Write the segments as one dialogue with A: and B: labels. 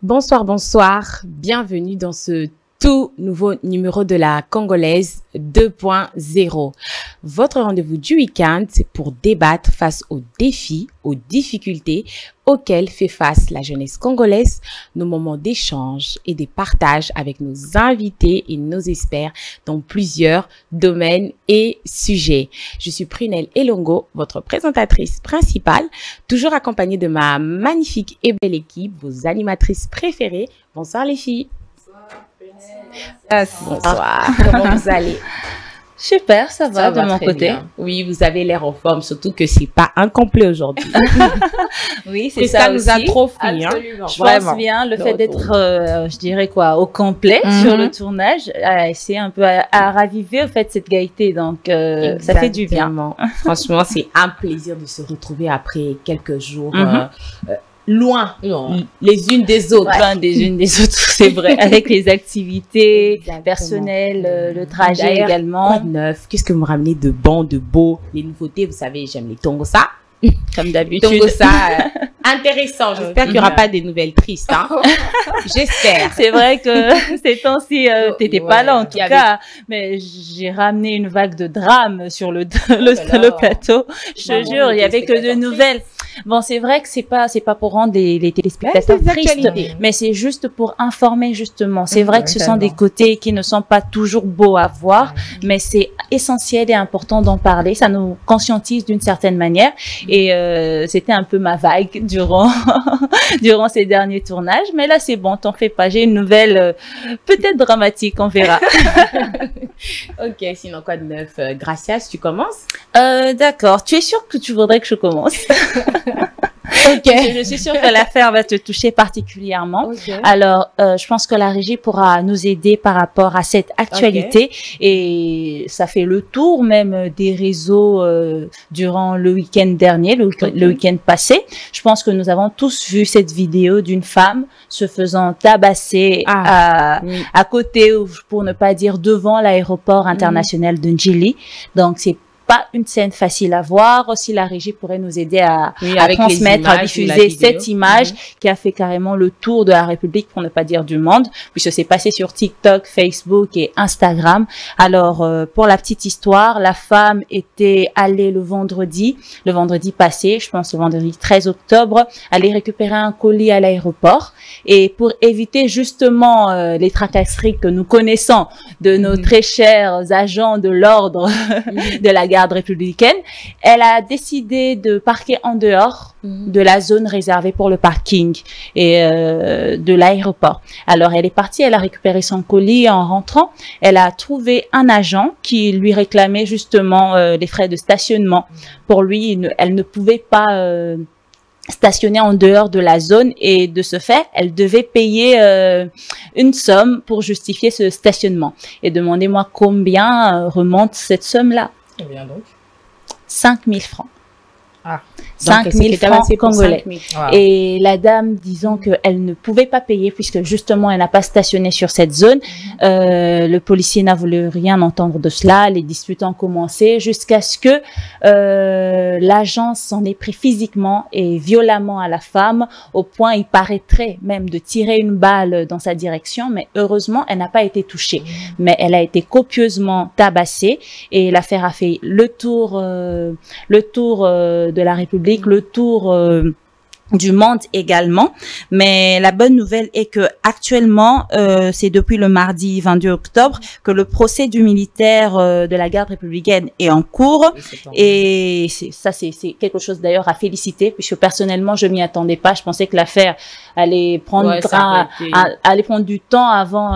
A: Bonsoir, bonsoir. Bienvenue dans ce tout nouveau numéro de la Congolaise 2.0. Votre rendez-vous du week-end, c'est pour débattre face aux défis, aux difficultés auxquelles fait face la jeunesse congolaise, nos moments d'échange et de partage avec nos invités et nos experts dans plusieurs domaines et sujets. Je suis Prunelle Elongo, votre présentatrice principale, toujours accompagnée de ma magnifique et belle équipe, vos animatrices préférées. Bonsoir les filles. Bonsoir, comment vous allez?
B: Super, ça va de mon côté.
A: Bien. Oui, vous avez l'air en forme, surtout que c'est pas incomplet aujourd'hui.
B: Oui, c'est ça aussi.
A: Ça nous a trop pris.
B: Absolument. Je pense bien le fait d'être, je dirais quoi, au complet sur le tournage, c'est un peu à raviver au fait cette gaieté. Donc, ça fait du bien.
A: Franchement, c'est un plaisir de se retrouver après quelques jours. Loin, les unes des autres.
B: Loin des unes des autres, c'est vrai. Avec les activités personnelles, le trajet également.
A: Quoi de neuf? Qu'est-ce que vous me ramenez de bon, de beau? Les nouveautés, vous savez, j'aime les tongosa.
B: Comme d'habitude.
A: Tongosa, intéressant. J'espère qu'il n'y aura pas des nouvelles tristes. Hein. J'espère.
B: C'est vrai que ces temps-ci, t'étais pas là en tout cas. Mais j'ai ramené une vague de drame sur le plateau. Je te jure, il y avait que de nouvelles. Bon, c'est vrai que c'est pas pour rendre les téléspectateurs tristes, mais c'est juste pour informer justement. C'est vrai que ce sont des côtés qui ne sont pas toujours beaux à voir, mais c'est essentiel et important d'en parler. Ça nous conscientise d'une certaine manière et c'était un peu ma vague durant ces derniers tournages. Mais là, c'est bon, t'en fais pas. J'ai une nouvelle peut-être dramatique, on verra.
A: Ok, sinon quoi de neuf? Gracias, tu commences?
B: D'accord. Tu es sûre que tu voudrais que je commence?
A: Ok.
B: Je suis sûre que l'affaire va te toucher particulièrement. Okay. Alors, je pense que la régie pourra nous aider par rapport à cette actualité. Et ça fait le tour même des réseaux durant le week-end dernier, le week-end passé. Je pense que nous avons tous vu cette vidéo d'une femme se faisant tabasser à côté, pour ne pas dire devant l'aéroport international de Njili. Donc, c'est pas une scène facile à voir. Aussi, la régie pourrait nous aider à transmettre, à diffuser cette image qui a fait carrément le tour de la République, pour ne pas dire du monde, puisque c'est passé sur TikTok, Facebook et Instagram. Alors, pour la petite histoire, la femme était allée le vendredi passé, je pense le vendredi 13 octobre, aller récupérer un colis à l'aéroport. Et pour éviter justement les tracasseries que nous connaissons de nos très chers agents de l'ordre de la garde républicaine, elle a décidé de parquer en dehors de la zone réservée pour le parking et de l'aéroport. Alors, elle est partie, elle a récupéré son colis. En rentrant, elle a trouvé un agent qui lui réclamait justement les frais de stationnement. Pour lui, elle ne pouvait pas stationner en dehors de la zone et de ce fait, elle devait payer une somme pour justifier ce stationnement. Et demandez-moi combien remonte cette somme-là.
C: Combien donc?
B: 5 000 francs.
C: Ah.
B: 5 000 francs congolais.
A: 5 000.
B: Wow. Et la dame disant qu'elle ne pouvait pas payer puisque justement elle n'a pas stationné sur cette zone. Le policier n'a voulu rien entendre de cela. Les disputes ont commencé jusqu'à ce que l'agent s'en ait pris physiquement et violemment à la femme, au point il paraîtrait même de tirer une balle dans sa direction. Mais heureusement, elle n'a pas été touchée. Mais elle a été copieusement tabassée et l'affaire a fait le tour de la République, le tour du monde également. Mais la bonne nouvelle est que actuellement, c'est depuis le mardi 22 octobre que le procès du militaire de la garde républicaine est en cours. Et c'est quelque chose d'ailleurs à féliciter, puisque personnellement, je m'y attendais pas. Je pensais que l'affaire allait prendre allait prendre du temps avant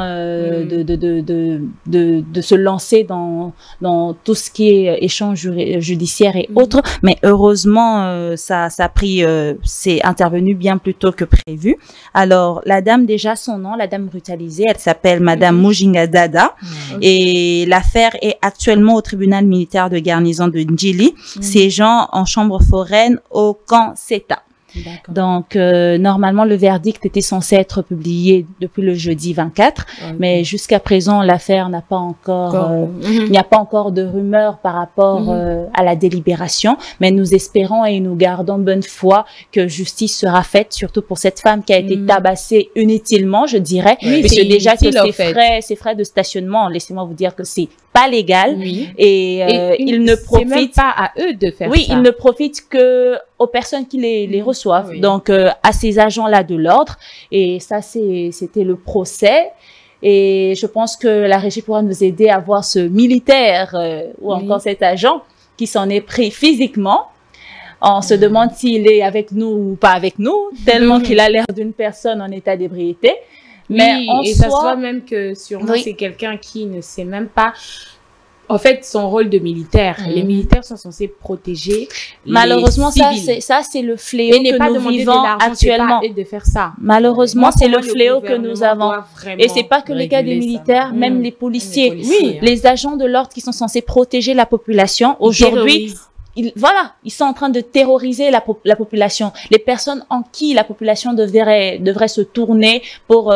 B: de se lancer dans tout ce qui est échange judiciaire et autres. Mais heureusement, ça a pris, c'est intervenu bien plus tôt que prévu. Alors, la dame, déjà, son nom, la dame brutalisée, elle s'appelle Madame Mujinga Dada. Et l'affaire est actuellement au tribunal militaire de garnison de Njili, siégeant en chambre foraine au camp CETA. Donc, normalement, le verdict était censé être publié depuis le jeudi 24, mais jusqu'à présent, l'affaire n'a pas encore, il n'y a pas encore de rumeurs par rapport à la délibération, mais nous espérons et nous gardons bonne foi que justice sera faite, surtout pour cette femme qui a été tabassée inutilement, je dirais, puisque déjà que ses frais de stationnement, laissez-moi vous dire que c'est pas légal et ils ne profitent
A: même pas à eux de faire ça.
B: Oui, ils ne profitent que aux personnes qui les reçoivent, donc à ces agents-là de l'ordre. Et ça, c'était le procès. Et je pense que la régie pourra nous aider à voir ce militaire ou encore cet agent qui s'en est pris physiquement. On se demande s'il est avec nous ou pas avec nous, tellement qu'il a l'air d'une personne en état d'ébriété. Mais
A: ça se voit même que sûrement c'est quelqu'un qui ne sait même pas, en fait, son rôle de militaire. Les militaires sont censés protéger
B: malheureusement,
A: les
B: ça c'est le fléau que nous vivons actuellement.
A: De faire ça.
B: Malheureusement, c'est le fléau que nous avons. Et c'est pas que les cas des militaires, même les policiers, les agents de l'ordre qui sont censés protéger la population. Aujourd'hui, ils sont en train de terroriser la population. Les personnes en qui la population devrait se tourner pour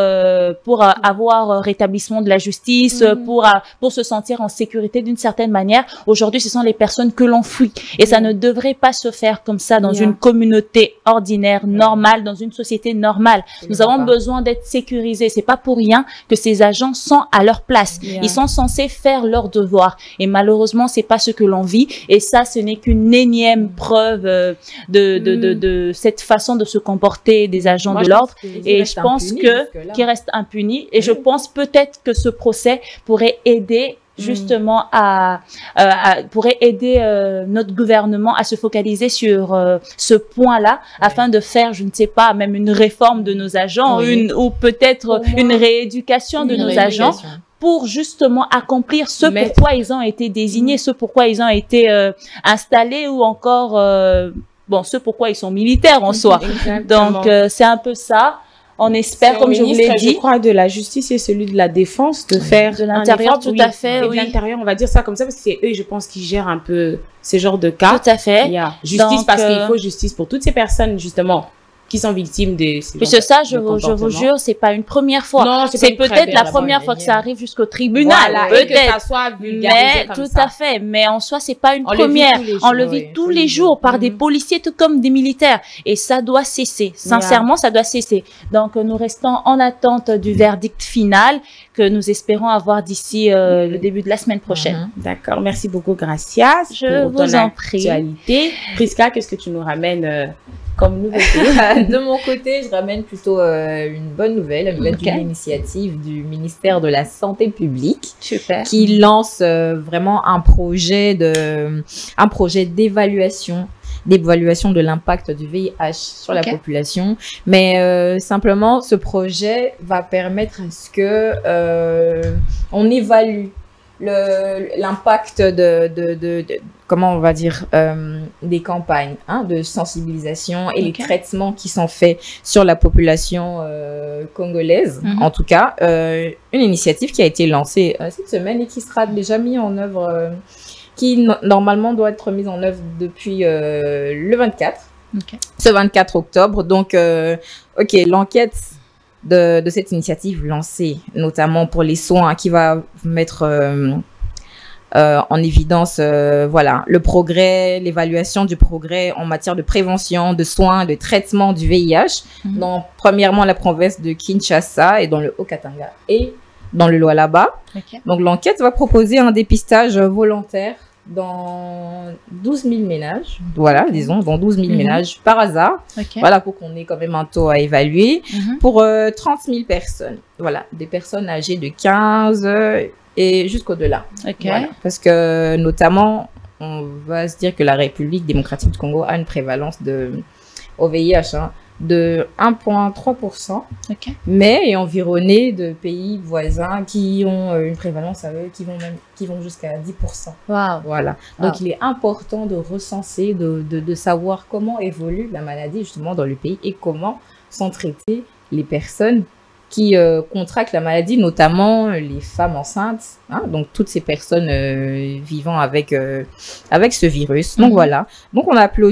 B: avoir rétablissement de la justice, pour se sentir en sécurité d'une certaine manière. Aujourd'hui, ce sont les personnes que l'on fuit. Et ça ne devrait pas se faire comme ça dans une communauté ordinaire, normale, dans une société normale. Nous avons besoin d'être sécurisés. C'est pas pour rien que ces agents sont à leur place. Ils sont censés faire leur devoir. Et malheureusement, c'est pas ce que l'on vit. Et ça, ce n'est qu'une énième preuve de cette façon de se comporter des agents de l'ordre, et je pense qu'ils restent impunis, et je pense peut-être que ce procès pourrait aider justement pourrait aider notre gouvernement à se focaliser sur ce point-là, afin de faire, je ne sais pas, même une réforme de nos agents, ou peut-être une rééducation de nos agents, pour justement accomplir ce pourquoi ils ont été désignés, ce pourquoi ils ont été installés, ou encore ce pourquoi ils sont militaires en soi. Donc c'est un peu ça. On espère, comme je vous l'ai dit,
A: je crois, de la justice et celui de la défense, de faire
B: de l'intérieur, tout à fait.
A: Et de l'intérieur, on va dire ça comme ça, parce que c'est eux, je pense, qui gèrent un peu ces genres de cas.
B: Tout à fait.
A: Il y a justice parce qu'il faut justice pour toutes ces personnes, justement, qui sont victimes de ces
B: Puisque ça, je vous jure, c'est pas une première fois.
A: Non,
B: c'est peut-être la première fois que ça arrive jusqu'au tribunal.
A: Voilà, peut-être. Que ça soit vulgarisé comme
B: tout à fait. Mais en soi, c'est pas une première. On le vit tous les jours par des policiers, tout comme des militaires. Et ça doit cesser. Sincèrement, ça doit cesser. Donc, nous restons en attente du verdict final que nous espérons avoir d'ici le début de la semaine prochaine.
A: D'accord. Merci beaucoup, Gracia.
B: Je vous en prie.
A: Prisca, qu'est-ce que tu nous ramènes comme nouveauté?
C: De mon côté, je ramène plutôt une bonne nouvelle, d'une initiative du ministère de la Santé publique.
B: Super.
C: Qui lance vraiment un projet d'évaluation de l'impact du VIH sur la population. Mais simplement, ce projet va permettre à ce que on évalue l'impact comment on va dire, des campagnes de sensibilisation et les traitements qui sont faits sur la population congolaise. En tout cas, une initiative qui a été lancée cette semaine et qui sera déjà mise en œuvre, qui normalement doit être mise en œuvre depuis le 24, ce 24 octobre. Donc, l'enquête de cette initiative lancée, notamment pour les soins, qui va mettre en évidence le progrès, l'évaluation du progrès en matière de prévention, de soins, de traitement du VIH, dans premièrement la province de Kinshasa et dans le Haut-Katanga et dans le Lualaba. Donc l'enquête va proposer un dépistage volontaire dans 12 000 ménages, dans 12 000 ménages par hasard, pour qu'on ait quand même un taux à évaluer, pour 30 000 personnes, des personnes âgées de 15 et jusqu'au-delà. Parce que notamment, on va se dire que la République démocratique du Congo a une prévalence au VIH de 1,3%, mais est environné de pays voisins qui ont une prévalence qui vont jusqu'à 10%. Donc il est important de recenser, de savoir comment évolue la maladie justement dans le pays et comment sont traitées les personnes qui contractent la maladie, notamment les femmes enceintes, donc toutes ces personnes vivant avec ce virus. Donc donc on applaudit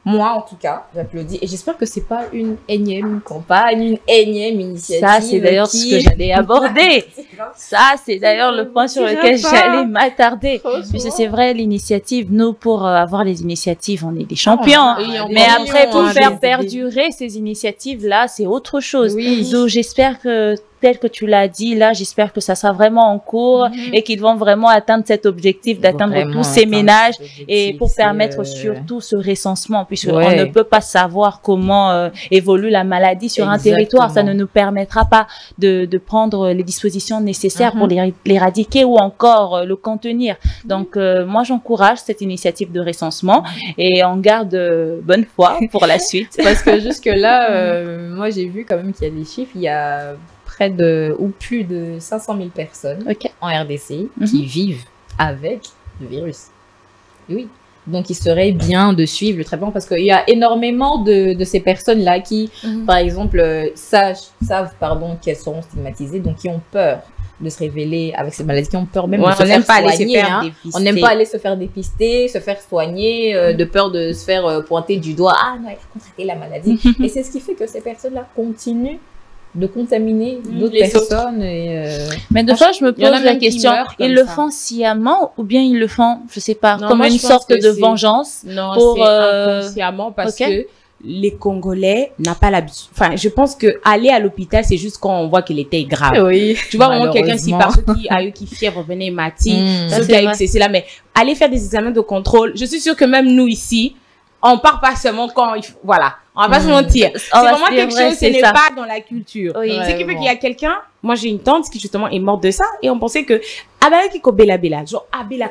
C: Moi, en tout cas, j'applaudis. Et j'espère que c'est pas une énième campagne, une énième initiative.
B: Ça, c'est d'ailleurs ce que j'allais aborder. Ça, c'est d'ailleurs le point sur lequel j'allais m'attarder. Puisque c'est vrai, l'initiative, nous, pour avoir les initiatives, on est des champions. Mais après, pour faire perdurer ces initiatives-là, c'est autre chose. Donc, j'espère que, tel que tu l'as dit, là, j'espère que ça sera vraiment en cours et qu'ils vont vraiment atteindre cet objectif d'atteindre tous ces ménages et pour permettre surtout ce recensement, puisqu'on ne peut pas savoir comment évolue la maladie sur un territoire. Ça ne nous permettra pas de prendre les dispositions nécessaires pour l'éradiquer ou encore le contenir. Donc, moi, j'encourage cette initiative de recensement et on garde bonne foi pour la suite.
C: Parce que jusque-là, moi, j'ai vu quand même qu'il y a des chiffres, il y a près de, ou plus de 500 000 personnes en RDC qui vivent avec le virus. Et oui. Donc, il serait bien de suivre le traitement parce qu'il y a énormément de ces personnes-là qui, par exemple, savent qu'elles seront stigmatisées, donc qui ont peur de se révéler avec ces maladies, qui ont peur même de se faire soigner. On n'aime pas aller se faire dépister, se faire soigner, de peur de se faire pointer du doigt. Ah non, il a contracté la maladie. Et c'est ce qui fait que ces personnes-là continuent de contaminer d'autres personnes.
B: Mais de fois, je me pose la question, ils le font sciemment ou bien ils le font, je sais pas, comme une sorte de vengeance?
A: Non, c'est inconsciemment parce que les Congolais n'ont pas l'habitude. Enfin, je pense que aller à l'hôpital, c'est juste quand on voit qu'il était grave.
C: Oui.
A: Tu vois vraiment quelqu'un si par ceux qui a eu qui fièvre, venez Mati, ceux qui a eu c'est là, mais aller faire des examens de contrôle, je suis sûre que même nous ici, on part pas seulement quand il faut, voilà. On va pas se mentir. C'est vraiment quelque chose, ce n'est pas dans la culture. Ce qui fait qu'il y a quelqu'un, moi j'ai une tante qui justement est morte de ça, et on pensait que, genre,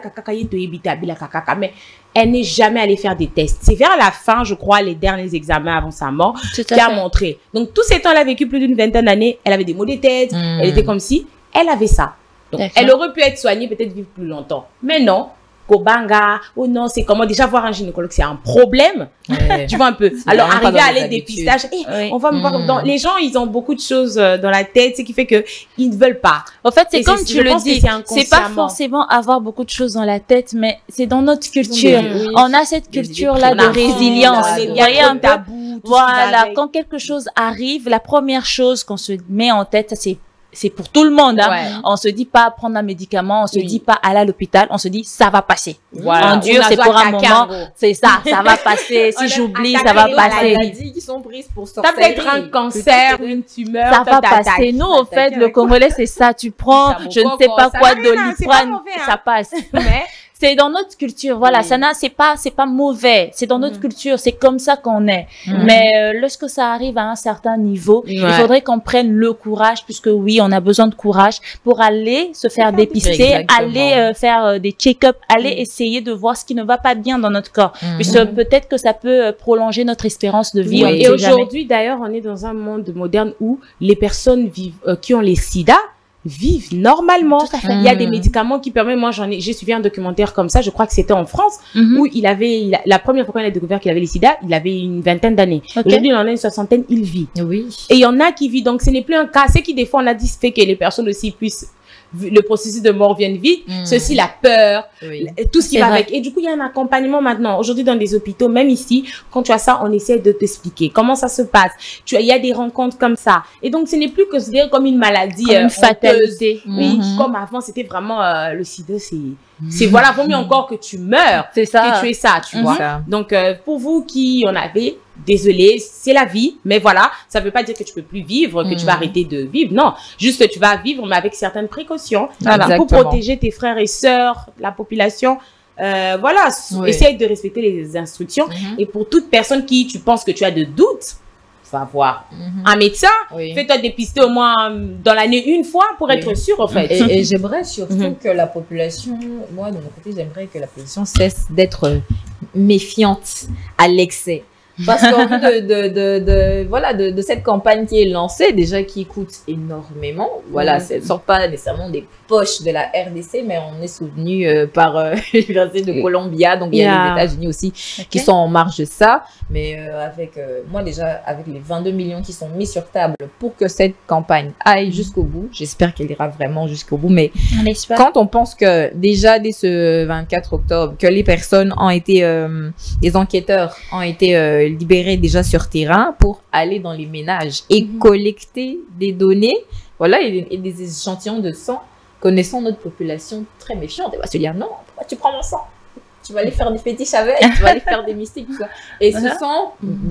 A: mais elle n'est jamais allée faire des tests. C'est vers la fin, je crois, les derniers examens avant sa mort, qui a montré. Donc, tous ces temps, elle a vécu plus d'une vingtaine d'années, elle avait des maux de tête, elle était comme si, elle avait ça. Donc, elle aurait pu être soignée, peut-être vivre plus longtemps. Mais non. Kobanga, oh non, c'est comment déjà voir un gynécologue, c'est un problème. Tu vois un peu. Alors, arriver à aller dépistage, on va me voir les gens, ils ont beaucoup de choses dans la tête, ce qui fait que ils ne veulent pas.
B: En fait, c'est comme tu le dis, c'est pas forcément avoir beaucoup de choses dans la tête, mais c'est dans notre culture. On a cette culture-là de résilience.
A: Il y a un tabou.
B: Voilà, quand quelque chose arrive, la première chose qu'on se met en tête, c'est pour tout le monde, hein. On se dit pas prendre un médicament, on se dit pas aller à l'hôpital, on se dit ça va passer.
A: Voilà.
B: Endure, c'est pour un moment, c'est ça va passer. Si j'oublie, ça va passer.
C: Qui sont prises pour sortir.
A: Ça peut être un cancer, une tumeur.
B: Ça va passer. Nous, au fait, le Congolais, c'est ça. Tu prends, je ne sais pas quoi, Doliprane, ça passe. Mais c'est dans notre culture, voilà. C'est pas mauvais. C'est dans notre culture. C'est comme ça qu'on est. Mais lorsque ça arrive à un certain niveau, il faudrait qu'on prenne le courage, puisque oui, on a besoin de courage pour aller se faire dépister, aller faire des check-up, aller essayer de voir ce qui ne va pas bien dans notre corps, puisque peut-être que ça peut prolonger notre espérance de vie.
A: Et aujourd'hui, d'ailleurs, on est dans un monde moderne où les personnes qui ont les sida vivent normalement. Il y a des médicaments qui permettent, moi j'ai suivi un documentaire comme ça, je crois que c'était en France, où la première fois qu'on a découvert qu'il avait les sida, il avait une vingtaine d'années. Aujourd'hui, il en a une soixantaine, il vit. Et il y en a qui vivent, donc ce n'est plus un cas. C'est qui des fois on a dit fait que les personnes aussi puissent le processus de mort vienne vite, ceci, la peur, tout ce qui va avec. Et du coup, il y a un accompagnement maintenant. Aujourd'hui, dans des hôpitaux, même ici, quand tu as ça, on essaie de t'expliquer comment ça se passe. Il y a des rencontres comme ça. Et donc, ce n'est plus considéré comme une maladie.
B: Comme une fatalité.
A: Oui, comme avant, c'était vraiment le sida, c'est voilà, vaut mieux encore que tu meurs que tu es ça, tu vois. Donc, pour vous qui en avez, désolé, c'est la vie, mais voilà, ça veut pas dire que tu peux plus vivre, que tu vas arrêter de vivre, non. Juste, tu vas vivre, mais avec certaines précautions, pour protéger tes frères et sœurs, la population. Voilà, essaye de respecter les instructions. Et pour toute personne qui, tu penses que tu as de doutes, va voir un médecin, fais-toi dépister au moins dans l'année une fois pour être sûr, en fait.
C: Et j'aimerais surtout que la population, moi, de mon côté, j'aimerais que la population cesse d'être méfiante à l'excès. Parce qu'au vu de cette campagne qui est lancée, déjà qui coûte énormément, voilà, ça ne sort pas nécessairement des poches de la RDC, mais on est soutenu par l'Université de Columbia, donc il y a les États-Unis aussi qui sont en marge de ça. Mais moi déjà, avec les 22 millions qui sont mis sur table pour que cette campagne aille jusqu'au bout, j'espère qu'elle ira vraiment jusqu'au bout. Mais quand on pense que déjà dès ce 24 octobre, que les personnes ont été, les enquêteurs ont été libérés déjà sur terrain pour aller dans les ménages et collecter des données, voilà, et des échantillons de sang, connaissant notre population très méfiante, elle va se dire non, pourquoi tu prends mon sang? Tu vas aller faire des fétiches avec, tu vas aller faire des mystiques, tout ça. Et ce sont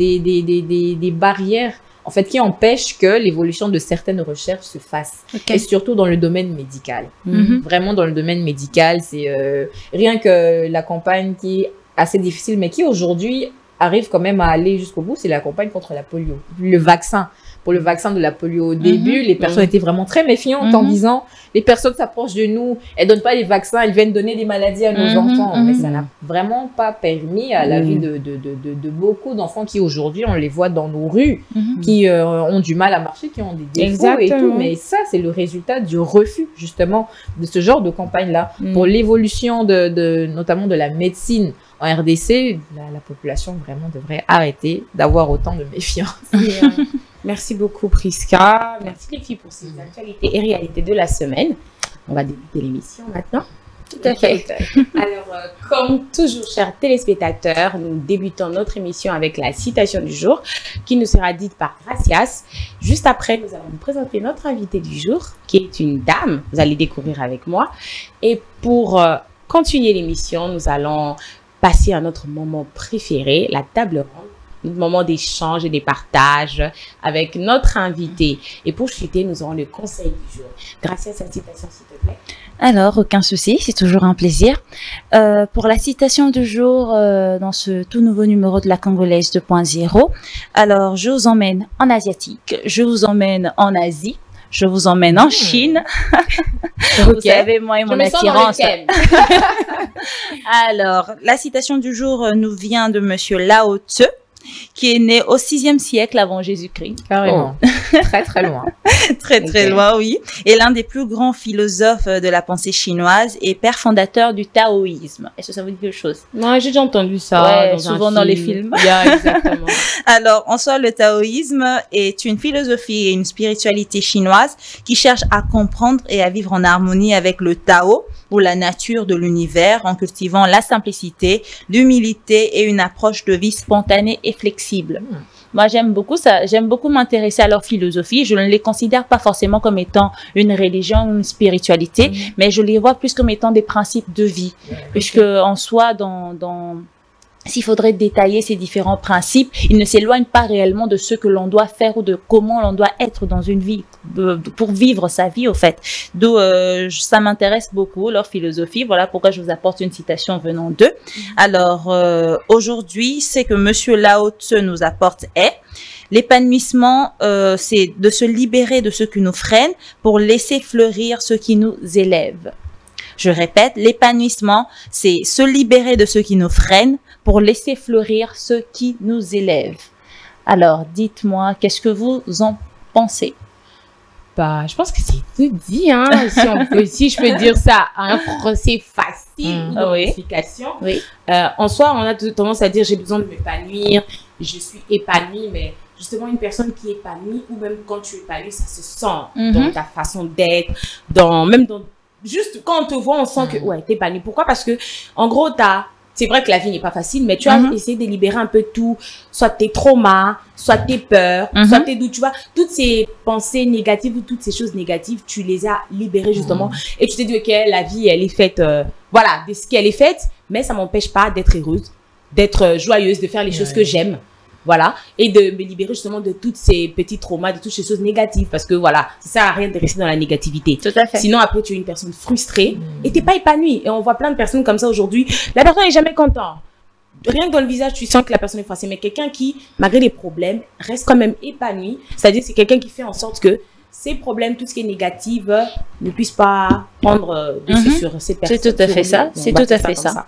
C: des barrières, en fait, qui empêchent que l'évolution de certaines recherches se fasse. Et surtout dans le domaine médical. Vraiment dans le domaine médical, c'est rien que la campagne qui est assez difficile, mais qui aujourd'hui arrive quand même à aller jusqu'au bout, c'est la campagne contre la polio. Le vaccin. Pour le vaccin de la polio au début, les personnes étaient vraiment très méfiantes en disant les personnes s'approchent de nous, elles donnent pas les vaccins, elles viennent donner des maladies à nos enfants. Mais ça n'a vraiment pas permis à la vie de beaucoup d'enfants qui aujourd'hui, on les voit dans nos rues, qui ont du mal à marcher, qui ont des défauts et tout. Mais ça, c'est le résultat du refus justement de ce genre de campagne-là. Pour l'évolution notamment de la médecine en RDC, la population vraiment devrait arrêter d'avoir autant de méfiance.
A: Merci beaucoup, Prisca. Merci les filles pour ces actualités et réalités de la semaine. On va débuter l'émission maintenant.
C: Tout à fait.
A: Alors, comme toujours, chers téléspectateurs, nous débutons notre émission avec la citation du jour qui nous sera dite par Gracias. Juste après, nous allons vous présenter notre invitée du jour qui est une dame. Vous allez découvrir avec moi. Et pour continuer l'émission, nous allons passer à notre moment préféré, la table ronde. Notre moment d'échange et de partage avec notre invité. Et pour chuter, nous aurons le conseil du jour. Grâce à cette citation, s'il te plaît.
B: Alors, aucun souci, c'est toujours un plaisir. Pour la citation du jour, dans ce tout nouveau numéro de la Congolaise 2.0, alors je vous emmène en asiatique, je vous emmène en Asie, je vous emmène en Chine. Vous savez, moi et mon attirance. Alors, la citation du jour nous vient de Monsieur Lao Tzu, qui est né au 6e siècle avant Jésus-Christ.
C: Carrément. Très, très loin.
B: Très loin, oui. Et l'un des plus grands philosophes de la pensée chinoise et père fondateur du taoïsme. Est-ce que ça vous dit quelque chose?
A: Non, j'ai déjà entendu ça.
B: Souvent dans les films.
A: Exactement.
B: Alors, en soi, le taoïsme est une philosophie et une spiritualité chinoise qui cherche à comprendre et à vivre en harmonie avec le Tao, ou la nature de l'univers, en cultivant la simplicité, l'humilité et une approche de vie spontanée et flexible. Moi, j'aime beaucoup ça. J'aime beaucoup m'intéresser à leur philosophie. Je ne les considère pas forcément comme étant une religion, une spiritualité, mais je les vois plus comme étant des principes de vie. Puisque, en soi, s'il faudrait détailler ces différents principes, ils ne s'éloignent pas réellement de ce que l'on doit faire ou de comment l'on doit être dans une vie, pour vivre sa vie, au fait. D'où ça m'intéresse beaucoup, leur philosophie. Voilà pourquoi je vous apporte une citation venant d'eux. Alors, aujourd'hui, c'est que Monsieur Lao Tzu nous apporte est l'épanouissement, c'est de se libérer de ce qui nous freine pour laisser fleurir ce qui nous élève. Je répète, l'épanouissement, c'est se libérer de ce qui nous freine pour laisser fleurir ce qui nous élève. Alors, dites-moi, qu'est-ce que vous en pensez?
A: Bah, je pense que c'est tout dit, hein. Si je peux dire ça à un français facile, d'identification.
B: Oui.
A: En soi, on a tendance à dire j'ai besoin de m'épanouir, je suis épanouie, mais justement, une personne qui est épanouie, ou même quand tu es épanouie, ça se sent dans ta façon d'être, juste quand on te voit, on sent que, ouais, t'es épanoui. Pourquoi? Parce que, en gros, c'est vrai que la vie n'est pas facile, mais tu as essayé de libérer un peu tout, soit tes traumas, soit tes peurs, soit tes doutes, tu vois. Toutes ces pensées négatives ou toutes ces choses négatives, tu les as libérées, justement. Et tu t'es dit, OK, la vie, elle est faite, voilà, de ce qu'elle est faite, mais ça m'empêche pas d'être heureuse, d'être joyeuse, de faire les choses que j'aime. Voilà, et de me libérer justement de toutes ces petits traumas, de toutes ces choses négatives, parce que voilà, ça sert à rien de rester dans la négativité.
B: Tout à fait.
A: Sinon, après, tu es une personne frustrée et t'es pas épanouie. Et on voit plein de personnes comme ça aujourd'hui. La personne est jamais contente. Rien que dans le visage, tu sens que la personne est frustrée. Mais quelqu'un qui, malgré les problèmes, reste quand même épanoui. C'est-à-dire, c'est quelqu'un qui fait en sorte que ces problèmes, tout ce qui est négatif, ne puisse pas prendre dessus sur cette personne.
B: C'est tout à fait ça. C'est tout à fait ça.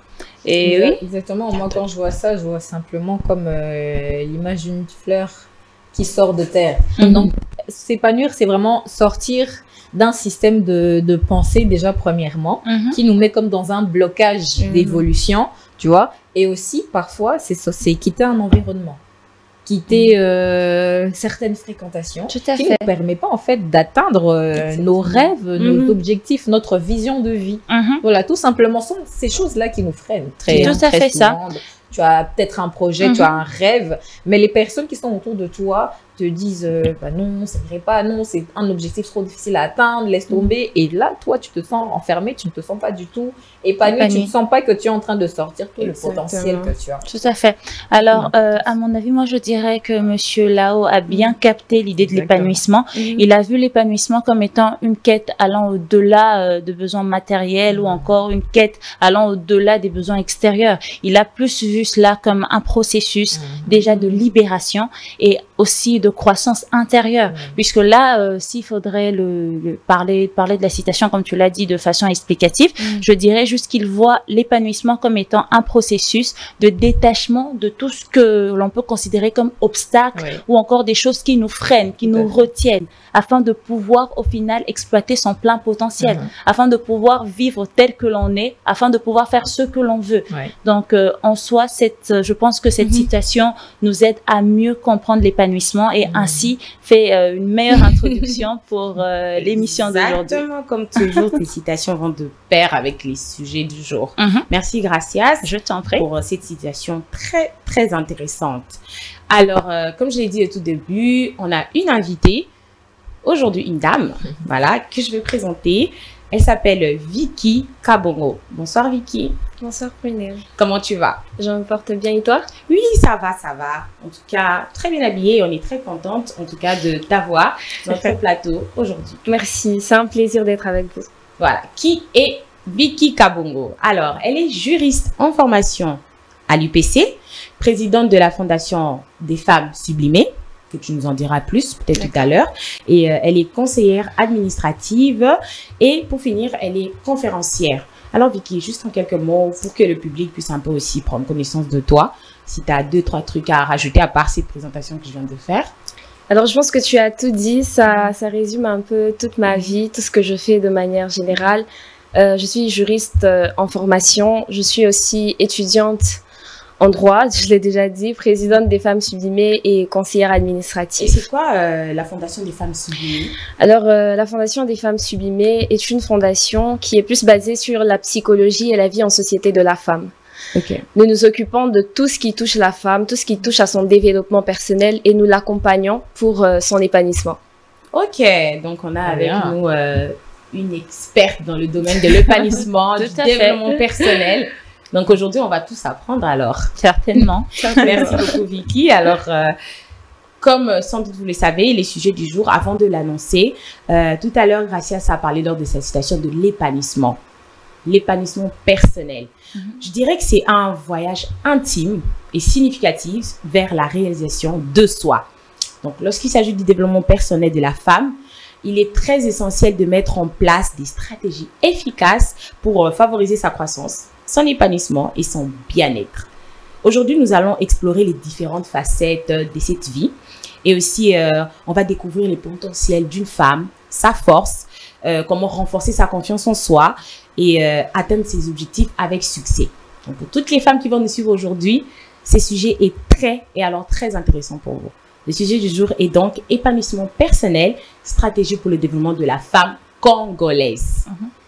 B: Et oui.
C: Exactement. Moi, quand je vois ça, je vois simplement comme l'image d'une fleur qui sort de terre. Donc, s'épanouir, c'est vraiment sortir d'un système de pensée déjà premièrement, qui nous met comme dans un blocage d'évolution, tu vois. Et aussi, parfois, c'est quitter un environnement, quitter certaines fréquentations, qui ne nous permet pas en fait d'atteindre nos rêves, nos objectifs, notre vision de vie. Voilà, tout simplement, sont ces choses-là qui nous freinent très souvent. Tu as peut-être un projet, tu as un rêve, mais les personnes qui sont autour de toi te disent bah non, c'est vrai pas, non, c'est un objectif trop difficile à atteindre, laisse tomber. Et là, toi, tu te sens enfermé, tu ne te sens pas du tout épanoui, tu ne sens pas que tu es en train de sortir tout le potentiel que tu as.
B: Tout à fait. Alors, à mon avis, moi, je dirais que Monsieur Lao a bien capté l'idée de l'épanouissement. Il a vu l'épanouissement comme étant une quête allant au-delà de besoins matériels ou encore une quête allant au-delà des besoins extérieurs. Il a plus vu cela comme un processus déjà de libération et aussi de croissance intérieure, puisque là, s'il faudrait parler de la citation, comme tu l'as dit, de façon explicative, je dirais juste qu'il voit l'épanouissement comme étant un processus de détachement de tout ce que l'on peut considérer comme obstacle ou encore des choses qui nous freinent, qui nous retiennent, afin de pouvoir au final exploiter son plein potentiel, afin de pouvoir vivre tel que l'on est, afin de pouvoir faire ce que l'on veut. Donc, en soi, je pense que cette citation nous aide à mieux comprendre l'épanouissement et ainsi fait une meilleure introduction pour l'émission d'aujourd'hui.
A: Exactement, comme toujours, tes citations vont de pair avec les sujets du jour. Merci, Gracias.
B: Je t'en prie.
A: Pour cette citation très, très intéressante. Alors, comme je l'ai dit au tout début, on a une invitée, aujourd'hui une dame, voilà, que je vais présenter. Elle s'appelle Vicky Kabongo. Bonsoir, Vicky.
D: Bonsoir, Prunelle.
A: Comment tu vas?
D: Je me porte bien, et toi?
A: Oui, ça va, ça va. En tout cas, très bien habillée. On est très contente, en tout cas, de t'avoir sur notre plateau aujourd'hui.
D: Merci, c'est un plaisir d'être avec vous.
A: Voilà. Qui est Vicky Kabongo? Alors, elle est juriste en formation à l'UPC, présidente de la Fondation des femmes sublimées, que tu nous en diras plus peut-être tout à l'heure. Et elle est conseillère administrative et pour finir, elle est conférencière. Alors Vicky, juste en quelques mots pour que le public puisse un peu aussi prendre connaissance de toi, si tu as 2-3 trucs à rajouter à part cette présentation que je viens de faire.
D: Alors je pense que tu as tout dit, ça résume un peu toute ma vie, tout ce que je fais de manière générale. Je suis juriste en formation, je suis aussi étudiante en droit, je l'ai déjà dit, présidente des femmes sublimées et conseillère administrative.
A: Et c'est quoi la Fondation des femmes sublimées?
D: Alors, la Fondation des femmes sublimées est une fondation qui est plus basée sur la psychologie et la vie en société de la femme. Nous nous occupons de tout ce qui touche la femme, tout ce qui touche à son développement personnel et nous l'accompagnons pour son épanouissement.
A: Ok, donc on a avec nous une experte dans le domaine de l'épanouissement, du développement personnel. Donc aujourd'hui, on va tous apprendre alors.
B: Certainement.
A: Merci beaucoup Vicky. Alors, comme sans doute vous le savez, les sujets du jour, avant de l'annoncer, tout à l'heure, Gracias a parlé lors de sa citation de l'épanouissement. L'épanouissement personnel. Je dirais que c'est un voyage intime et significatif vers la réalisation de soi. Donc, lorsqu'il s'agit du développement personnel de la femme, il est très essentiel de mettre en place des stratégies efficaces pour favoriser sa croissance, son épanouissement et son bien-être. Aujourd'hui, nous allons explorer les différentes facettes de cette vie et aussi on va découvrir les potentiels d'une femme, sa force, comment renforcer sa confiance en soi et atteindre ses objectifs avec succès. Donc, pour toutes les femmes qui vont nous suivre aujourd'hui, ce sujet est très intéressant pour vous. Le sujet du jour est donc épanouissement personnel, stratégie pour le développement de la femme congolaise.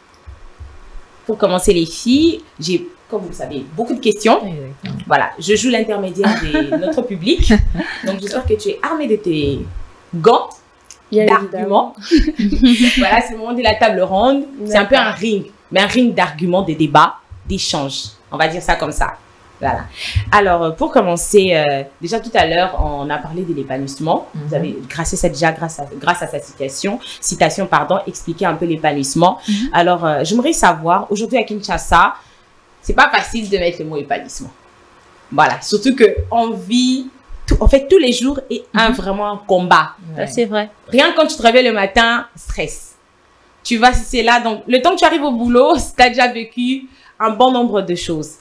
A: Pour commencer les filles, j'ai, comme vous le savez, beaucoup de questions. Voilà, je joue l'intermédiaire de notre public. Donc j'espère que tu es armée de tes gants d'arguments. Voilà, c'est le moment de la table ronde. C'est un peu un ring, mais un ring d'arguments, de débats, d'échanges. On va dire ça comme ça. Voilà. Alors, pour commencer, déjà tout à l'heure, on a parlé de l'épanouissement. Vous avez, grâce à sa citation, expliqué un peu l'épanouissement. Alors, j'aimerais savoir, aujourd'hui à Kinshasa, c'est pas facile de mettre le mot épanouissement. Voilà. Surtout qu'on vit, en fait, tous les jours est vraiment un combat.
B: C'est vrai.
A: Rien quand tu te réveilles le matin, stress. Tu vois, c'est là. Donc, le temps que tu arrives au boulot, tu as déjà vécu un bon nombre de choses.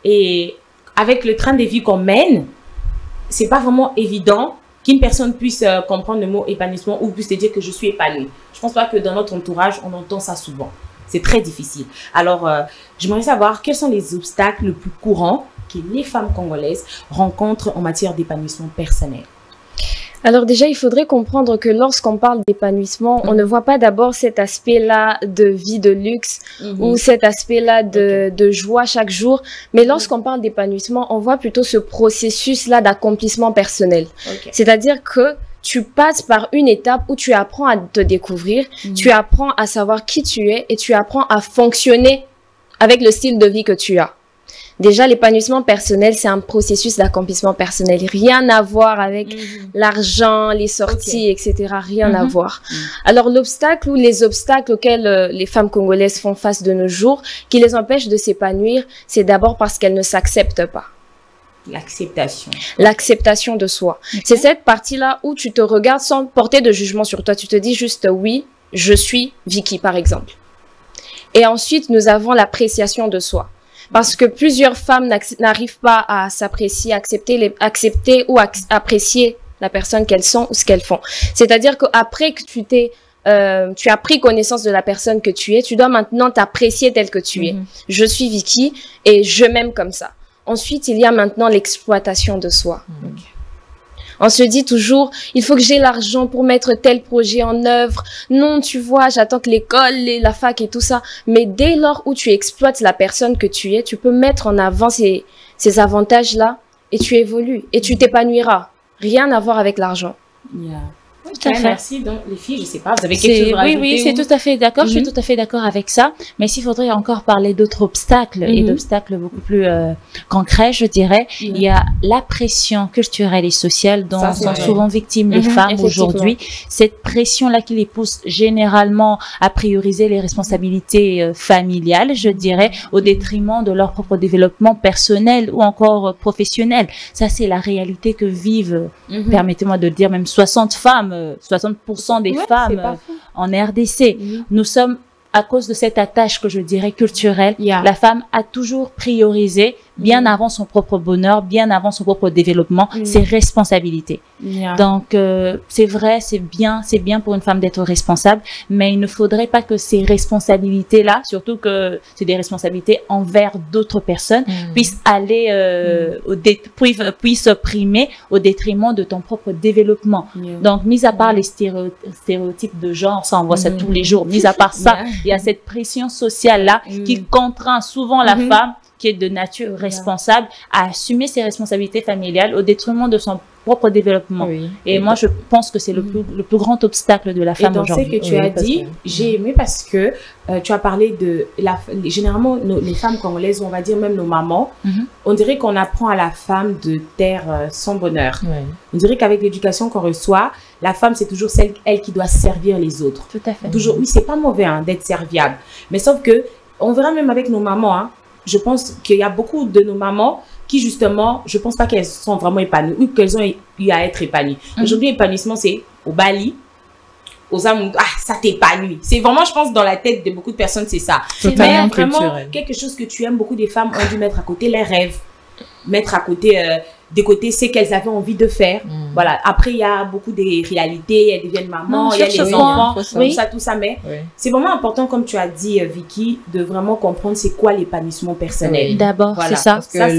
A: Et avec le train de vie qu'on mène, c'est pas vraiment évident qu'une personne puisse comprendre le mot épanouissement ou puisse te dire que je suis épanouie. Je pense pas que dans notre entourage, on entend ça souvent. C'est très difficile. Alors, j'aimerais savoir quels sont les obstacles les plus courants que les femmes congolaises rencontrent en matière d'épanouissement personnel.
D: Alors déjà, il faudrait comprendre que lorsqu'on parle d'épanouissement, on ne voit pas d'abord cet aspect-là de vie de luxe ou cet aspect-là de joie chaque jour. Mais lorsqu'on parle d'épanouissement, on voit plutôt ce processus-là d'accomplissement personnel. C'est-à-dire que tu passes par une étape où tu apprends à te découvrir, tu apprends à savoir qui tu es et tu apprends à fonctionner avec le style de vie que tu as. Déjà, l'épanouissement personnel, c'est un processus d'accomplissement personnel. Rien à voir avec l'argent, les sorties, etc. Rien à voir. Alors, l'obstacle ou les obstacles auxquels les femmes congolaises font face de nos jours, qui les empêchent de s'épanouir, c'est d'abord parce qu'elles ne s'acceptent pas.
A: L'acceptation.
D: L'acceptation de soi. C'est cette partie-là où tu te regardes sans porter de jugement sur toi. Tu te dis juste, oui, je suis Vicky, par exemple. Et ensuite, nous avons l'appréciation de soi. Parce que plusieurs femmes n'arrivent pas à s'apprécier, accepter ou apprécier la personne qu'elles sont ou ce qu'elles font. C'est-à-dire qu'après que tu as pris connaissance de la personne que tu es, tu dois maintenant t'apprécier telle que tu es. Je suis Vicky et je m'aime comme ça. Ensuite, il y a maintenant l'exploitation de soi. On se dit toujours, il faut que j'ai l'argent pour mettre tel projet en œuvre. Non, tu vois, j'attends que l'école, la fac et tout ça. Mais dès lors où tu exploites la personne que tu es, tu peux mettre en avant ces avantages-là et tu évolues et tu t'épanouiras. Rien à voir avec l'argent.
A: Tout à fait. Merci. Donc, les filles, je sais pas, vous avez quelque chose à rajouter?
B: Oui, c'est tout à fait d'accord. Je suis tout à fait d'accord avec ça. Mais s'il faudrait encore parler d'autres obstacles et d'obstacles beaucoup plus concrets, je dirais, il y a la pression culturelle et sociale dont sont souvent victimes les femmes aujourd'hui. Cette pression-là qui les pousse généralement à prioriser les responsabilités familiales, je dirais, au détriment de leur propre développement personnel ou encore professionnel. Ça, c'est la réalité que vivent, permettez-moi de le dire, même 60 femmes. 60% des femmes en RDC. Nous sommes, à cause de cette attache que je dirais culturelle, la femme a toujours priorisé bien avant son propre bonheur, bien avant son propre développement, ses responsabilités. Donc, c'est vrai, c'est bien pour une femme d'être responsable, mais il ne faudrait pas que ces responsabilités-là, surtout que c'est des responsabilités envers d'autres personnes, puissent aller, puissent primer au détriment de ton propre développement. Donc, mis à part les stéréotypes de genre, ça on voit ça tous les jours, mis à part ça, il y a cette pression sociale-là qui contraint souvent la femme qui est de nature responsable à assumer ses responsabilités familiales au détriment de son propre développement. Et moi, je pense que c'est le plus grand obstacle de la femme aujourd'hui.
A: Et dans ce que tu as dit, j'ai aimé parce que tu as parlé de... généralement, les femmes congolaises, on va dire même nos mamans, on dirait qu'on apprend à la femme de taire son bonheur. On dirait qu'avec l'éducation qu'on reçoit, la femme, c'est toujours elle qui doit servir les autres.
B: Tout à fait.
A: Toujours, oui, c'est pas mauvais d'être serviable. Mais sauf que, on verra même avec nos mamans, je pense qu'il y a beaucoup de nos mamans qui, justement, je pense pas qu'elles sont vraiment épanouies ou qu'elles ont eu à être épanouies. Aujourd'hui, l'épanouissement, c'est au Bali, aux âmes, ça t'épanouit. C'est vraiment, je pense, dans la tête de beaucoup de personnes, c'est ça. C'est vraiment quelque chose que tu aimes. Beaucoup de femmes ont dû mettre à côté les rêves, mettre à côté, de côté ce qu'elles avaient envie de faire. Voilà. Après, il y a beaucoup de réalités, elles deviennent mamans, il y a les enfants, tout ça. Mais c'est vraiment important, comme tu as dit, Vicky, de vraiment comprendre c'est quoi l'épanouissement personnel.
B: D'abord, c'est ça.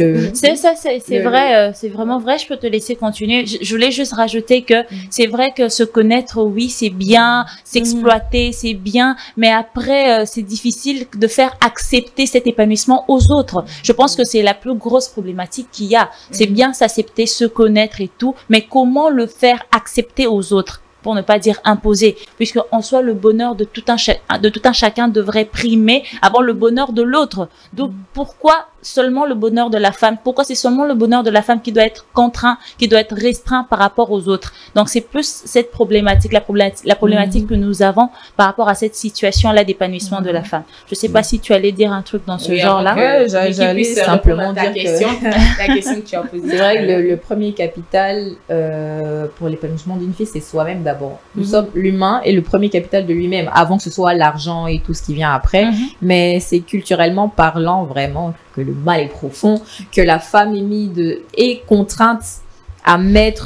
B: C'est vrai, c'est vraiment vrai. Je peux te laisser continuer. Je voulais juste rajouter que c'est vrai que se connaître, oui, c'est bien, s'exploiter, c'est bien, mais après, c'est difficile de faire accepter cet épanouissement aux autres. Je pense que c'est la plus grosse problématique qu'il y a. C'est bien s'accepter, se connaître et tout, mais comment le faire accepter aux autres, pour ne pas dire imposer, puisque en soi le bonheur de tout un chacun devrait primer avant le bonheur de l'autre. Donc pourquoi seulement le bonheur de la femme? Pourquoi c'est seulement le bonheur de la femme qui doit être contraint, qui doit être restreint par rapport aux autres? Donc c'est plus cette problématique, la problématique que nous avons par rapport à cette situation-là d'épanouissement de la femme. Je sais pas si tu allais dire un truc dans ce genre-là.
C: J'allais simplement dire
A: la question que tu as posée.
C: C'est vrai que le premier capital pour l'épanouissement d'une fille, c'est soi-même d'abord. d'abord. Nous sommes l'humain et le premier capital de lui-même, avant que ce soit l'argent et tout ce qui vient après. Mais c'est culturellement parlant vraiment que le mal est profond, que la femme est contrainte à mettre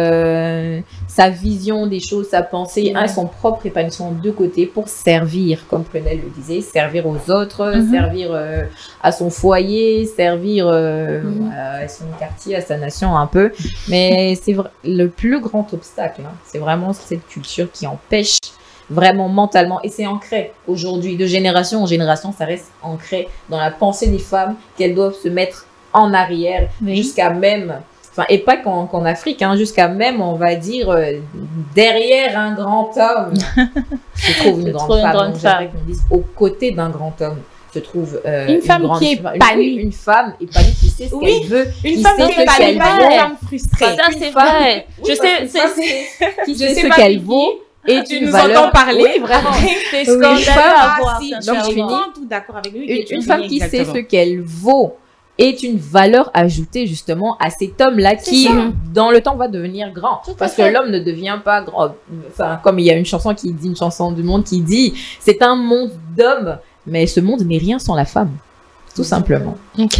C: sa vision des choses, sa pensée, son propre épanouissement de côté pour servir, comme Prenelle le disait, servir aux autres, servir à son foyer, servir à son quartier, à sa nation un peu. Mais c'est le plus grand obstacle, hein. C'est vraiment cette culture qui empêche vraiment mentalement, et c'est ancré aujourd'hui, de génération en génération, ça reste ancré dans la pensée des femmes qu'elles doivent se mettre en arrière, jusqu'à même... Enfin, et pas qu'en Afrique, hein, jusqu'à même, on va dire, derrière un grand homme, se trouve une grande femme. J'aimerais qu'on dise au côté d'un grand homme se trouve
A: une femme qui est épanouie.
C: Une femme épanouie qui sait ce qu'elle veut.
A: Une femme qui est épanouie, pas une femme frustrée.
B: Ça, c'est vrai.
C: Je sais ce qu'elle vaut. Et
A: tu nous entends parler,
C: oui, vraiment.
B: C'est scandaleux à voir.
A: Donc, je suis tout d'accord avec lui.
C: Une femme qui sait ce qu'elle vaut est une valeur ajoutée justement à cet homme-là qui, dans le temps, va devenir grand. Parce que l'homme ne devient pas grand. Enfin, comme il y a une chanson du monde qui dit, c'est un monde d'hommes, mais ce monde n'est rien sans la femme. Tout simplement.
A: Ok.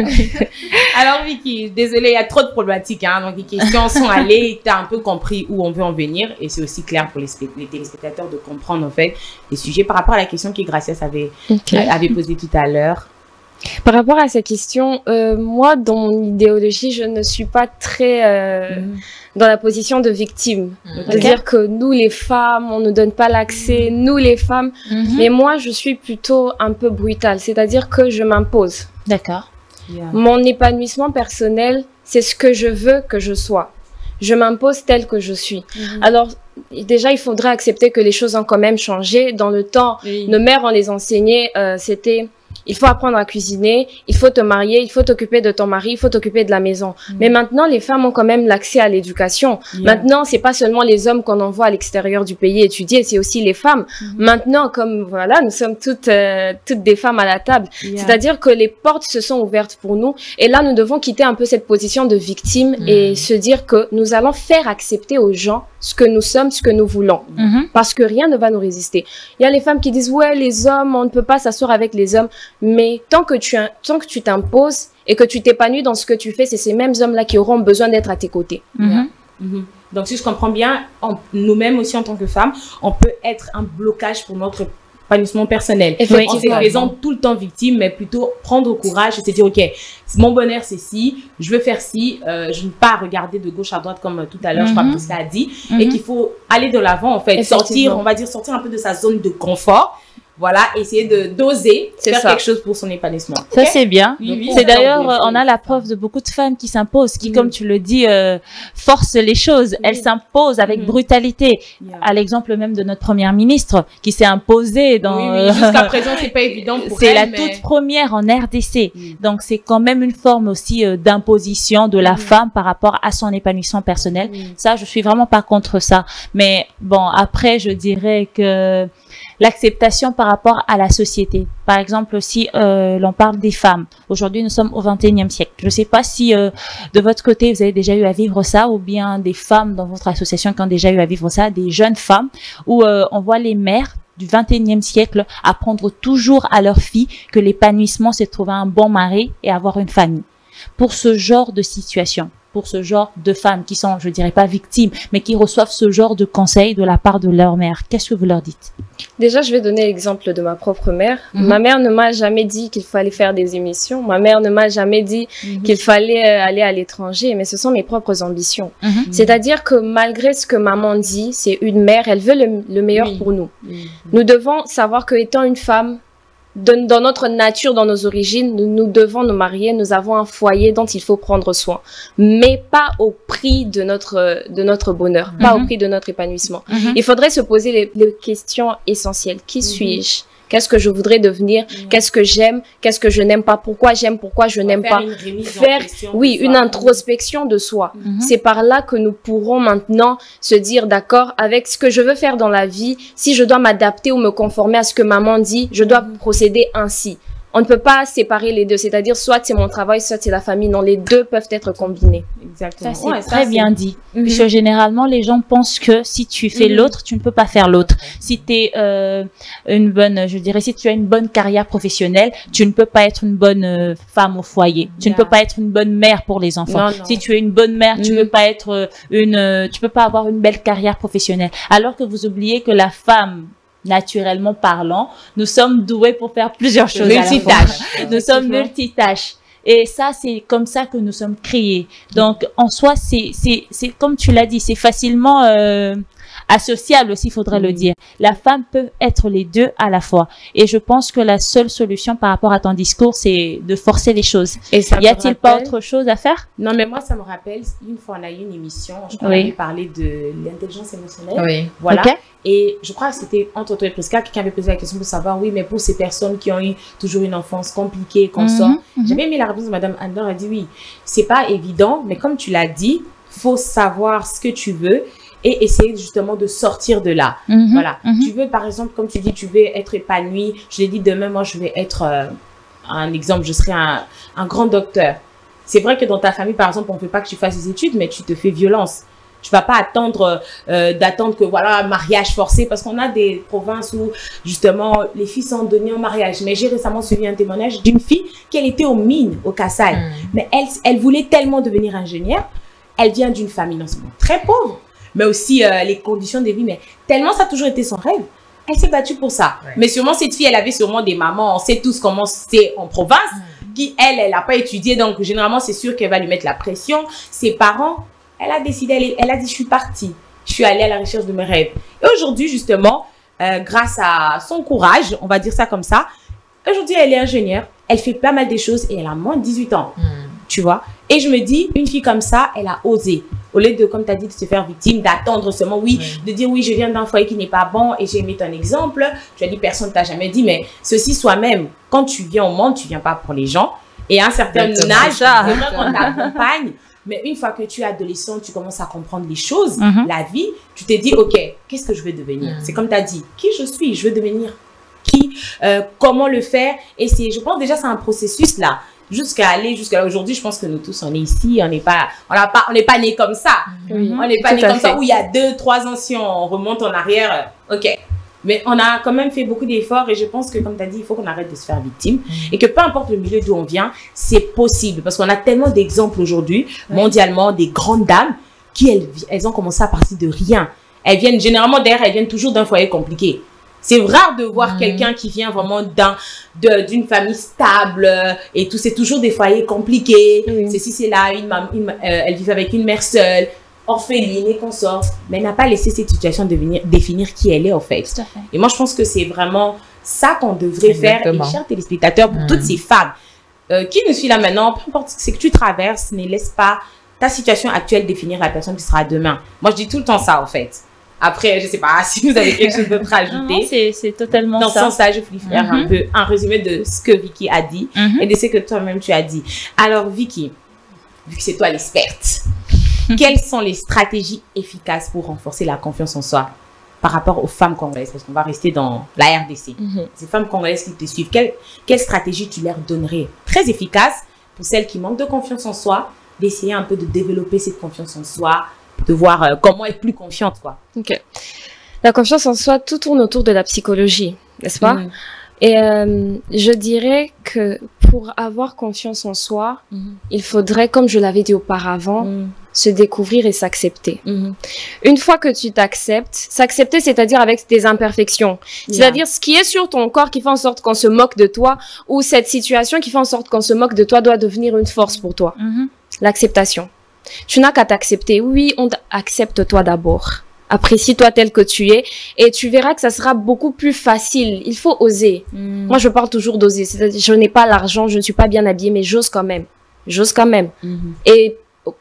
A: Alors, Vicky, désolée, il y a trop de problématiques, hein, donc les questions sont allées, tu as un peu compris où on veut en venir, et c'est aussi clair pour les téléspectateurs de comprendre, en fait, les sujets par rapport à la question que Gracias avait posée tout à l'heure.
D: Par rapport à cette question, moi, dans mon idéologie, je ne suis pas très dans la position de victime. C'est-à-dire que nous, les femmes, on ne donne pas l'accès, nous, les femmes. Mais moi, je suis plutôt un peu brutale. C'est-à-dire que je m'impose.
B: D'accord.
D: Mon épanouissement personnel, c'est ce que je veux que je sois. Je m'impose telle que je suis. Alors, déjà, il faudrait accepter que les choses ont quand même changé. Dans le temps, nos mères, on les enseignait, c'était... Il faut apprendre à cuisiner, il faut te marier, il faut t'occuper de ton mari, il faut t'occuper de la maison. Mais maintenant, les femmes ont quand même l'accès à l'éducation. Maintenant, c'est pas seulement les hommes qu'on envoie à l'extérieur du pays étudier, c'est aussi les femmes. Maintenant, comme voilà, nous sommes toutes des femmes à la table. C'est-à-dire que les portes se sont ouvertes pour nous. Et là, nous devons quitter un peu cette position de victime et se dire que nous allons faire accepter aux gens ce que nous sommes, ce que nous voulons. Parce que rien ne va nous résister. Il y a les femmes qui disent, ouais, les hommes, on ne peut pas s'asseoir avec les hommes. Mais tant que tu t'imposes et que tu t'épanouis dans ce que tu fais, c'est ces mêmes hommes-là qui auront besoin d'être à tes côtés.
A: Donc, si je comprends bien, nous-mêmes aussi en tant que femmes, on peut être un blocage pour notre épanouissement personnel. On se présente tout le temps victime, mais plutôt prendre courage et se dire, ok, mon bonheur c'est ci, je veux faire ci, je ne pas regarder de gauche à droite comme tout à l'heure, je crois que ça a dit, et qu'il faut aller de l'avant en fait, sortir, on va dire sortir un peu de sa zone de confort. Voilà, essayer d'oser faire quelque chose pour son épanouissement.
B: Ça, c'est bien. C'est d'ailleurs, on a la preuve de beaucoup de femmes qui s'imposent, qui, comme tu le dis, forcent les choses. Elles s'imposent avec brutalité. À l'exemple même de notre première ministre, qui s'est imposée dans...
A: Jusqu'à présent, c'est pas évident pour elle.
B: C'est la toute première en RDC. Donc, c'est quand même une forme aussi d'imposition de la femme par rapport à son épanouissement personnel. Ça, je suis vraiment pas contre ça. Mais bon, après, je dirais que l'acceptation par rapport à la société. Par exemple, si l'on parle des femmes, aujourd'hui nous sommes au 21e siècle. Je ne sais pas si de votre côté vous avez déjà eu à vivre ça, ou bien des femmes dans votre association qui ont déjà eu à vivre ça, des jeunes femmes, où on voit les mères du 21e siècle apprendre toujours à leurs filles que l'épanouissement c'est de trouver un bon mari et avoir une famille. Pour ce genre de situation, pour ce genre de femmes qui sont, je dirais pas victimes, mais qui reçoivent ce genre de conseils de la part de leur mère, qu'est-ce que vous leur dites?
D: Déjà, je vais donner l'exemple de ma propre mère. Ma mère ne m'a jamais dit qu'il fallait faire des émissions. Ma mère ne m'a jamais dit qu'il fallait aller à l'étranger, mais ce sont mes propres ambitions. C'est-à-dire que malgré ce que maman dit, c'est une mère, elle veut le meilleur pour nous. Nous devons savoir que étant une femme, dans notre nature, dans nos origines, nous devons nous marier, nous avons un foyer dont il faut prendre soin, mais pas au prix de notre bonheur, pas au prix de notre épanouissement. Il faudrait se poser les questions essentielles. Qui suis-je? Qu'est-ce que je voudrais devenir? Qu'est-ce que j'aime? Qu'est-ce que je n'aime pas? Pourquoi j'aime? Pourquoi je n'aime pas? Faire, une introspection de soi. C'est par là que nous pourrons maintenant se dire, d'accord, avec ce que je veux faire dans la vie, si je dois m'adapter ou me conformer à ce que maman dit, je dois procéder ainsi. on ne peut pas séparer les deux. C'est-à-dire, soit c'est mon travail, soit c'est la famille. Non, les deux peuvent être combinés.
B: Exactement. Ça, c'est très bien dit. Parce que généralement, les gens pensent que si tu fais l'autre, tu ne peux pas faire l'autre. Si tu es si tu as une bonne carrière professionnelle, tu ne peux pas être une bonne femme au foyer. Tu ne peux pas être une bonne mère pour les enfants. Non. Si tu es une bonne mère, tu peux pas être tu peux pas avoir une belle carrière professionnelle. Alors que vous oubliez que la femme, naturellement parlant, nous sommes doués pour faire plusieurs choses à la fois. Nous sommes multitâches. Et ça, c'est comme ça que nous sommes créés. Donc, en soi, c'est comme tu l'as dit, c'est facilement associable aussi, il faudrait le dire. La femme peut être les deux à la fois. Et je pense que la seule solution par rapport à ton discours, c'est de forcer les choses. Y a-t-il pas autre chose à faire?
A: Non, mais moi, ça me rappelle, une fois, on a eu une émission, je crois qu'on avait parlé de l'intelligence émotionnelle.
C: Oui.
A: Voilà. Okay. Et je crois que c'était entre toi et Prisca, quelqu'un avait posé la question pour savoir, oui, mais pour ces personnes qui ont eu toujours une enfance compliquée, qu'on sort, j'avais mis la réponse de Madame Andor, elle a dit oui, c'est pas évident, mais comme tu l'as dit, faut savoir ce que tu veux et essayer justement de sortir de là. Voilà. Tu veux, par exemple, comme tu dis, tu veux être épanoui. Je l'ai dit, demain, moi, je vais être, un exemple, je serai un grand docteur. C'est vrai que dans ta famille, par exemple, on ne veut pas que tu fasses des études, mais tu te fais violence. Tu vas pas attendre d'attendre que voilà mariage forcé, parce qu'on a des provinces où justement les filles sont données en mariage. Mais j'ai récemment suivi un témoignage d'une fille qui elle était aux mines au Kasaï, mais elle voulait tellement devenir ingénieure. Elle vient d'une famille non seulement très pauvre, mais aussi les conditions de vie. Mais tellement ça a toujours été son rêve. Elle s'est battue pour ça. Mais sûrement cette fille, elle avait sûrement des mamans. On sait tous comment c'est en province. Qui elle n'a pas étudié, donc généralement c'est sûr qu'elle va lui mettre la pression. Ses parents. Elle a décidé, elle a dit, je suis partie. Je suis allée à la recherche de mes rêves. Et aujourd'hui, justement, grâce à son courage, on va dire ça comme ça, aujourd'hui, elle est ingénieure. Elle fait pas mal de choses et elle a moins de 18 ans. Tu vois? Et je me dis, une fille comme ça, elle a osé. Au lieu de, comme tu as dit, de se faire victime, d'attendre seulement, de dire, oui, je viens d'un foyer qui n'est pas bon et j'ai aimé ton exemple. Tu as dit, personne ne t'a jamais dit, mais ceci soi-même, quand tu viens au monde, tu viens pas pour les gens. Et à un certain âge, vraiment, on t'accompagne. Mais une fois que tu es adolescent, tu commences à comprendre les choses, la vie, tu te dis, OK, qu'est-ce que je veux devenir? C'est comme tu as dit, qui je suis? Je veux devenir qui? Comment le faire? Et je pense déjà c'est un processus là. Jusqu'à là. Aujourd'hui, je pense que nous tous, on est ici, on n'est pas nés comme ça. On n'est pas nés comme ça où il y a 2-3 ans, si on remonte en arrière, OK. Mais on a quand même fait beaucoup d'efforts et je pense que, comme tu as dit, il faut qu'on arrête de se faire victime et que peu importe le milieu d'où on vient, c'est possible parce qu'on a tellement d'exemples aujourd'hui, mondialement, des grandes dames qui, elles ont commencé à partir de rien. Elles viennent généralement, d'ailleurs, elles viennent toujours d'un foyer compliqué. C'est rare de voir quelqu'un qui vient vraiment d'une famille stable et tout. C'est toujours des foyers compliqués. Ceci, c'est là, elle vit avec une mère seule. Orpheline et consort, mais elle n'a pas laissé cette situation définir qui elle est en fait. Et moi, je pense que c'est vraiment ça qu'on devrait faire. Et chers téléspectateurs, pour toutes ces femmes qui nous suivent là maintenant, peu importe ce que tu traverses, ne laisse pas ta situation actuelle définir la personne qui sera demain. Moi, je dis tout le temps ça en fait. Après, je ne sais pas si vous avez quelque chose d'autre à ajouter.
B: C'est totalement ça.
A: Dans ce sens-là, je voulais faire un peu un résumé de ce que Vicky a dit et de ce que toi-même tu as dit. Alors, Vicky, vu que c'est toi l'experte, quelles sont les stratégies efficaces pour renforcer la confiance en soi par rapport aux femmes congolaises? Parce qu'on va rester dans la RDC. Ces femmes congolaises qui te suivent, quelle stratégie tu leur donnerais? Très efficace pour celles qui manquent de confiance en soi, d'essayer un peu de développer cette confiance en soi, de voir comment être plus confiante, quoi.
D: Ok. La confiance en soi, tout tourne autour de la psychologie, n'est-ce pas? Et je dirais que pour avoir confiance en soi, il faudrait, comme je l'avais dit auparavant, se découvrir et s'accepter. Une fois que tu t'acceptes, s'accepter, c'est-à-dire avec tes imperfections. C'est-à-dire ce qui est sur ton corps qui fait en sorte qu'on se moque de toi, ou cette situation qui fait en sorte qu'on se moque de toi doit devenir une force pour toi. L'acceptation. Tu n'as qu'à t'accepter. Oui, accepte-toi d'abord. Apprécie-toi tel que tu es et tu verras que ça sera beaucoup plus facile. Il faut oser. Moi, je parle toujours d'oser. C'est-à-dire, je n'ai pas l'argent, je ne suis pas bien habillée, mais j'ose quand même. J'ose quand même. Et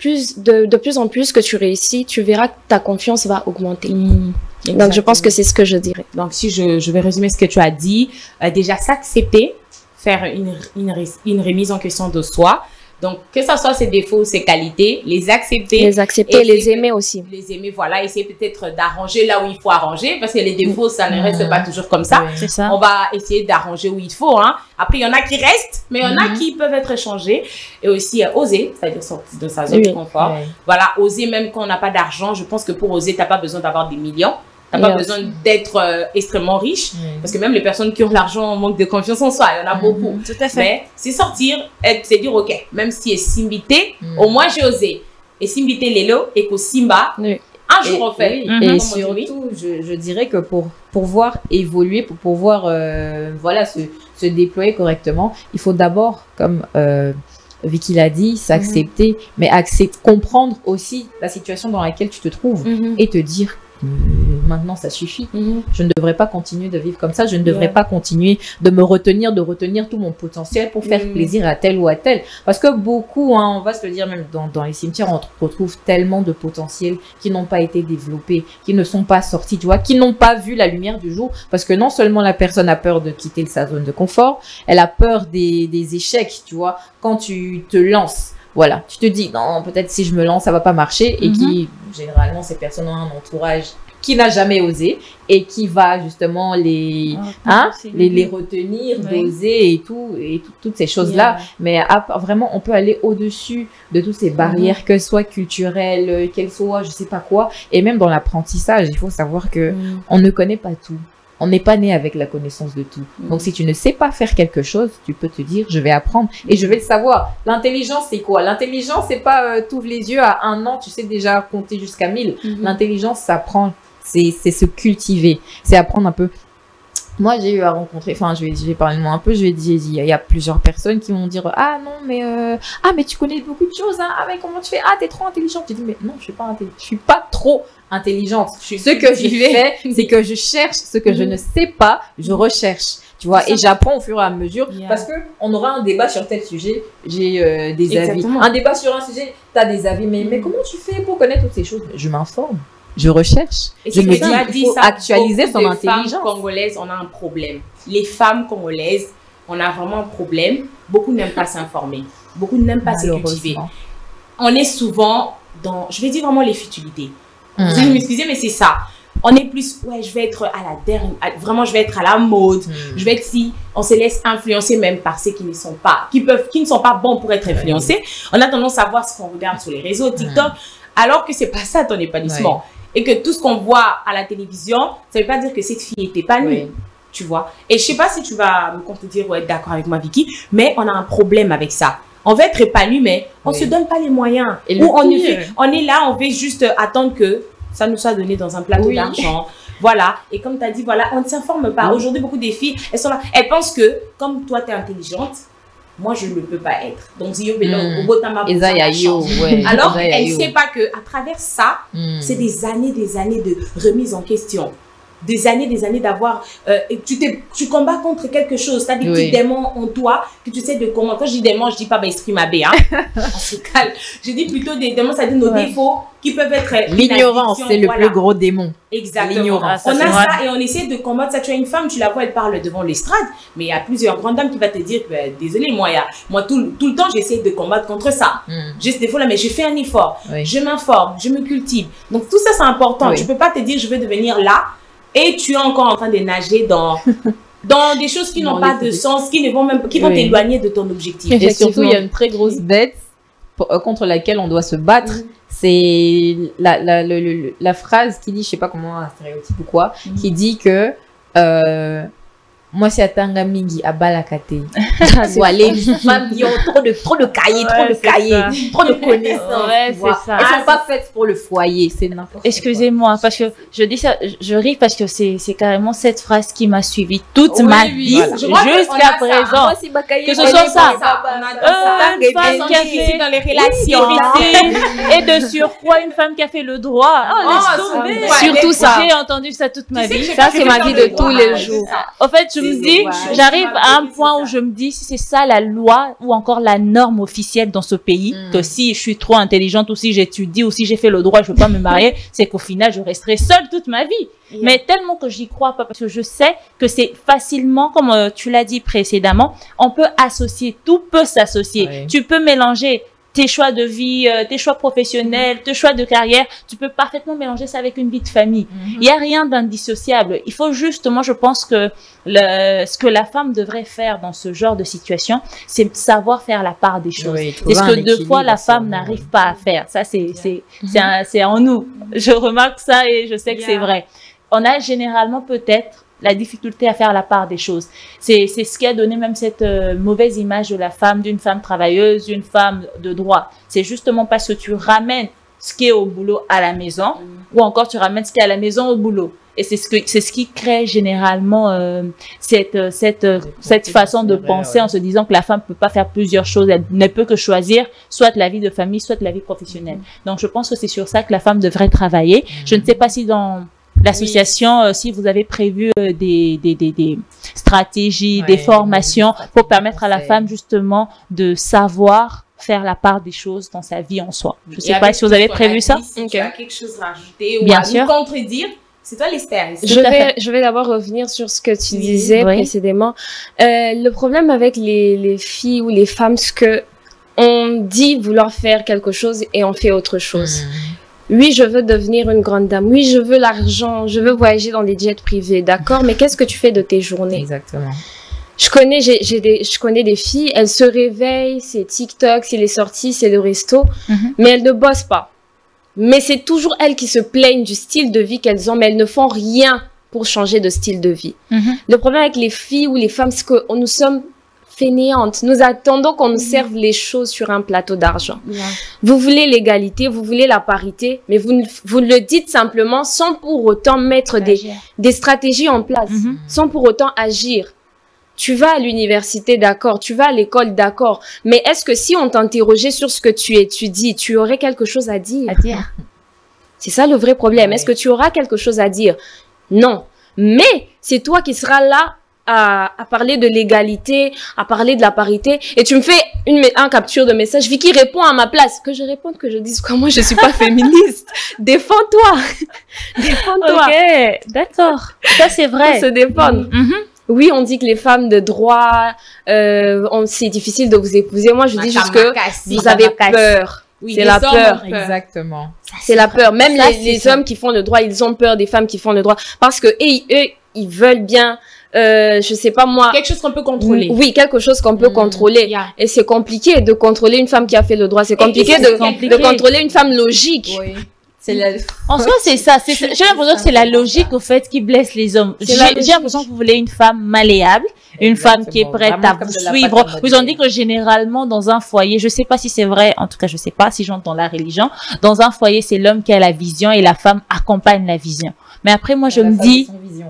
D: de plus en plus que tu réussis, tu verras que ta confiance va augmenter. Donc, je pense que c'est ce que je dirais.
A: Donc, si je vais résumer ce que tu as dit, déjà s'accepter, faire une remise en question de soi, Donc, que ça soit ses défauts, ses qualités, les accepter.
D: Les accepter, les aimer aussi.
A: Les aimer, voilà. Essayer peut-être d'arranger là où il faut arranger, parce que les défauts, ça ne reste pas toujours comme ça.
B: C'est ça.
A: On va essayer d'arranger où il faut, hein. Après, il y en a qui restent, mais il y en a qui peuvent être changés. Et aussi, oser, c'est-à-dire sortir de sa zone de confort. Voilà, oser même quand on n'a pas d'argent. Je pense que pour oser, t'as pas besoin d'avoir des millions. T'as pas besoin d'être extrêmement riche, parce que même les personnes qui ont de l'argent manquent de confiance en soi, il y en a beaucoup.
B: Tout à fait.
A: Mais c'est sortir, c'est dire, ok, même si c'est Simbité, au moins j'ai osé. Et Simbité Lelo, et qu'au Simba, un jour on fait.
C: Et surtout, je dirais que pour pouvoir évoluer, pour pouvoir voilà, se déployer correctement, il faut d'abord, comme Vicky l'a dit, s'accepter, mais comprendre aussi la situation dans laquelle tu te trouves et te dire maintenant ça suffit. Je ne devrais pas continuer de vivre comme ça, je ne devrais pas continuer de me retenir, de retenir tout mon potentiel pour faire plaisir à tel ou à tel. Parce que beaucoup, hein, on va se le dire, même dans les cimetières, on retrouve tellement de potentiels qui n'ont pas été développés, qui ne sont pas sortis, tu vois, qui n'ont pas vu la lumière du jour. Parce que non seulement la personne a peur de quitter sa zone de confort, elle a peur des échecs, tu vois, quand tu te lances. Voilà, tu te dis, non, peut-être si je me lance, ça va pas marcher. Et qui, généralement, ces personnes ont un entourage qui n'a jamais osé et qui va justement les retenir, d'oser et toutes ces choses-là. Mais vraiment, on peut aller au-dessus de toutes ces barrières, qu'elles soient culturelles, qu'elles soient je sais pas quoi. Et même dans l'apprentissage, il faut savoir que on ne connaît pas tout. On n'est pas né avec la connaissance de tout. Donc, si tu ne sais pas faire quelque chose, tu peux te dire, je vais apprendre et je vais le savoir. L'intelligence, c'est quoi? L'intelligence, c'est pas t'ouvres les yeux à 1 an, tu sais déjà compter jusqu'à 1000. L'intelligence, ça prend, c'est se cultiver, c'est apprendre un peu. Moi, j'ai eu à rencontrer, enfin, je vais parler de moi un peu, il y a plusieurs personnes qui vont dire, ah non, mais tu connais beaucoup de choses, hein, ah mais comment tu fais? Ah, t'es trop intelligente. Je dis, mais non, je suis pas trop intelligente. Ce que je fais, c'est que je cherche ce que je ne sais pas, je recherche. Tu vois, et j'apprends au fur et à mesure, parce que on aura un débat sur tel sujet, j'ai des avis. Un débat sur un sujet, t'as des avis, mais comment tu fais pour connaître toutes ces choses? Je m'informe. Je recherche.
A: Et
C: je me dis qu'il faut actualiser son intelligence.
A: Les femmes congolaises, on a un problème. Les femmes congolaises, on a vraiment un problème. Beaucoup n'aiment pas s'informer. Beaucoup n'aiment pas se cultiver. On est souvent dans, je vais dire vraiment les futilités. Vous allez m'excuser, mais c'est ça. On est plus, ouais, je vais être à la dernière, vraiment, je vais être à la mode. Je vais être si, on se laisse influencer même par ceux qui ne sont pas, qui ne sont pas bons pour être influencés. On a tendance à voir ce qu'on regarde sur les réseaux, TikTok, alors que c'est pas ça ton épanouissement. Et que tout ce qu'on voit à la télévision, ça veut pas dire que cette fille est épanouie, tu vois. Et je sais pas si tu vas me contredire ou être d'accord avec moi, Vicky, mais on a un problème avec ça. On veut être épanoui, mais on se donne pas les moyens. Ou on est là, on veut juste attendre que ça nous soit donné dans un plateau d'argent. Voilà. Et comme tu as dit, voilà, on ne s'informe pas. Aujourd'hui, beaucoup de filles, elles sont là. Elles pensent que, comme toi, tu es intelligente, moi, je ne peux pas être. Donc, alors, elle ne sait pas qu'à travers ça, c'est des années de remise en question. Des années d'avoir... tu combats contre quelque chose. Tu as des petits démons en toi que tu sais de comment... Quand je dis démons, je ne dis pas esprit mabé. Hein. On se calme. Je dis plutôt des démons, ça dit nos défauts qui peuvent être...
C: L'ignorance, c'est le plus gros démon.
A: Exactement. L'ignorance. On a ça et on essaie de combattre ça. Tu as une femme, tu la vois, elle parle devant l'estrade, mais il y a plusieurs grandes dames qui vont te dire, désolé, moi tout le temps, j'essaie de combattre contre ça. J'ai ce défaut-là, mais je fais un effort. Je m'informe, je me cultive. Donc tout ça, c'est important. Tu ne peux pas te dire, je veux devenir là. Et tu es encore en train de nager dans des choses qui n'ont pas de sens, qui vont t'éloigner de ton objectif.
C: Et surtout, il y a une très grosse bête contre laquelle on doit se battre. C'est la phrase qui dit, je sais pas comment, un stéréotype ou quoi, qui dit que moi c'est Atanga Mingi à Balakate. Voilà, les femmes qui ont trop de cahiers, trop de connaissances.
B: Ouais, c'est ça.
C: Elles sont pas faites pour le foyer, c'est n'importe quoi.
B: Excusez-moi, parce que je dis ça, je ris parce que c'est carrément cette phrase qui m'a suivi toute ma vie jusqu'à présent. Que ce soit ça. Une femme qui a fait dans les relations et de surcroît une femme qui a fait le droit. Surtout ça. J'ai entendu ça toute ma vie.
C: Ça c'est ma vie de tous les jours.
B: En fait, tu me dis, j'arrive à un point où je me dis, si c'est ça la loi ou encore la norme officielle dans ce pays, que si je suis trop intelligente ou si j'étudie ou si j'ai fait le droit, je veux pas me marier, c'est qu'au final, je resterai seule toute ma vie. Mais tellement que j'y crois pas, parce que je sais que c'est facilement, comme tu l'as dit précédemment, on peut associer, tout peut s'associer. Tu peux mélanger tes choix de vie, tes choix professionnels, tes choix de carrière, tu peux parfaitement mélanger ça avec une vie de famille. Il y a rien d'indissociable. Il faut juste, moi je pense que ce que la femme devrait faire dans ce genre de situation, c'est savoir faire la part des choses. C'est ce que deux fois la femme n'arrive pas à faire. Ça c'est en nous. Je remarque ça et je sais que c'est vrai. On a généralement peut-être la difficulté à faire la part des choses. C'est ce qui a donné même cette mauvaise image de la femme, d'une femme travailleuse, d'une femme de droit. C'est justement parce que tu ramènes ce qui est au boulot à la maison, ou encore tu ramènes ce qui est à la maison au boulot. Et c'est ce qui crée généralement cette façon de penser en se disant que la femme peut pas faire plusieurs choses, elle ne peut que choisir soit la vie de famille, soit la vie professionnelle. Donc je pense que c'est sur ça que la femme devrait travailler. Je ne sais pas si dans l'association, si vous avez prévu des stratégies, des formations pour permettre à la femme justement de savoir faire la part des choses dans sa vie en soi. Je ne sais pas si vous avez prévu ça.
A: Si tu as quelque chose à rajouter ou
B: Bien
A: à
B: sûr.
A: nous contredire, c'est toi l'Esther.
D: Je vais d'abord revenir sur ce que tu disais précédemment. Le problème avec les filles ou les femmes, c'est que on dit vouloir faire quelque chose et on fait autre chose. Oui, je veux devenir une grande dame. Oui, je veux l'argent. Je veux voyager dans des jets privés. D'accord, mais qu'est-ce que tu fais de tes journées?
C: Exactement.
D: Je connais des filles, elles se réveillent, c'est TikTok, c'est les sorties, c'est le resto, mais elles ne bossent pas. Mais c'est toujours elles qui se plaignent du style de vie qu'elles ont, mais elles ne font rien pour changer de style de vie. Le problème avec les filles ou les femmes, c'est que nous sommes fainéantes. Nous attendons qu'on nous serve les choses sur un plateau d'argent. Vous voulez l'égalité, vous voulez la parité, mais vous le dites simplement sans pour autant mettre des stratégies en place, sans pour autant agir. Tu vas à l'université, d'accord, tu vas à l'école, d'accord, mais est-ce que si on t'interrogeait sur ce que tu étudies, tu aurais quelque chose à dire? C'est ça le vrai problème. Est-ce que tu auras quelque chose à dire? Non. Mais c'est toi qui seras là à parler de l'égalité, à parler de la parité, et tu me fais un capture de message, Vicky répond à ma place. Que je réponde, que je dise quoi? Moi, je suis pas féministe. Défends-toi. Défends-toi.
B: Ok, d'accord. Ça, c'est vrai.
D: Faut se défendre. Oui, on dit que les femmes de droit, c'est difficile de vous épouser. Moi, je dis juste que vous avez peur.
A: Oui,
D: c'est la peur.
C: Exactement.
D: C'est la peur. Même les hommes qui font le droit, ils ont peur des femmes qui font le droit. Parce que eux, ils veulent bien, je sais pas moi.
A: Quelque chose qu'on peut contrôler.
D: Oui, quelque chose qu'on peut contrôler. Et c'est compliqué de contrôler une femme qui a fait le droit. C'est compliqué de contrôler une femme logique.
C: Oui.
B: En soi, c'est ça. J'ai l'impression que c'est la logique, au fait, qui blesse les hommes. J'ai l'impression que vous voulez une femme malléable, une femme qui est prête à vous suivre. Vous ont dit que généralement, dans un foyer, je sais pas si c'est vrai, en tout cas, je sais pas si j'entends la religion, dans un foyer, c'est l'homme qui a la vision et la femme accompagne la vision. Mais après, moi, je me dis,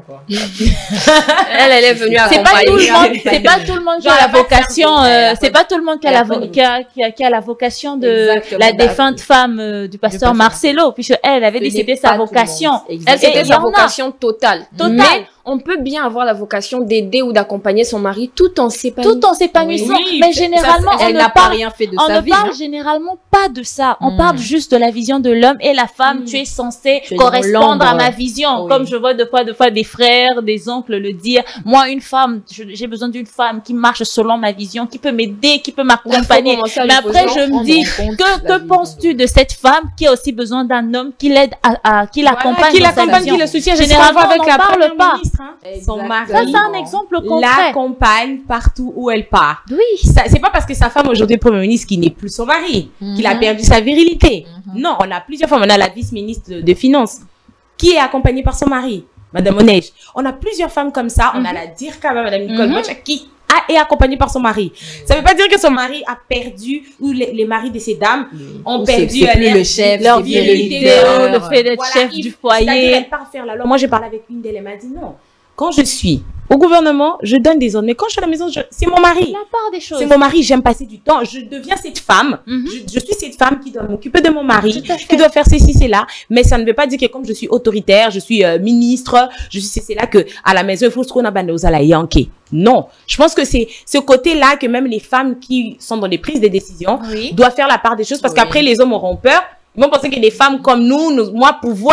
D: elle est venue accompagner.
B: C'est pas tout le monde qui a la vocation, c'est pas tout le monde qui a la vocation de la défunte femme du pasteur Marcelo, puisque elle avait dit c'était sa vocation.
D: Elle, c'était sa vocation totale. Mais on peut bien avoir la vocation d'aider ou d'accompagner son mari tout en s'épanouissant.
B: Tout en s'épanouissant. Mais généralement, on ne parle généralement pas de ça. On parle juste de la vision de l'homme et la femme. Tu es censé correspondre à ma vision. Comme je vois de fois des frères, des oncles le dire. Moi, une femme, j'ai besoin d'une femme qui marche selon ma vision, qui peut m'aider, qui peut m'accompagner. Mais après, je me dis, que penses-tu de cette femme qui a aussi besoin d'un homme qui l'aide qui l'accompagne,
A: qui le soutient?
B: Généralement, on n'en parle pas.
A: Son mari,
B: ça c'est un exemple concret,
A: l'accompagne partout où elle part.
B: Oui.
A: C'est pas parce que sa femme aujourd'hui est Premier ministre qu'il n'est plus son mari, qu'il a perdu sa virilité. Non, on a plusieurs femmes. On a la vice-ministre des Finances qui est accompagnée par son mari, Madame Onej. On a plusieurs femmes comme ça. On a la Dirka, Madame Nicole Bocha, qui est accompagnée par son mari. Ça veut pas dire que son mari a perdu, ou les maris de ces dames ont perdu
C: le chef,
A: leur virilité,
B: le fait d'être chef du foyer.
A: Elle part faire la loi. Moi, j'ai parlé avec une d'elles, elle m'a dit non. quand je suis au gouvernement, je donne des ordres. Mais quand je suis à la maison, c'est mon mari.
B: La part des choses.
A: C'est mon mari, j'aime passer du temps. Je deviens cette femme. Je suis cette femme qui doit m'occuper de mon mari, qui doit faire ceci, cela. Mais ça ne veut pas dire que comme je suis autoritaire, je suis ministre, je suis c'est là que à la maison, il faut se qu'on a la yanké. Non. Je pense que c'est ce côté-là que même les femmes qui sont dans les prises de décisions doivent faire la part des choses parce qu'après, les hommes auront peur. Ils vont penser que des femmes comme nous, moi, pouvoir,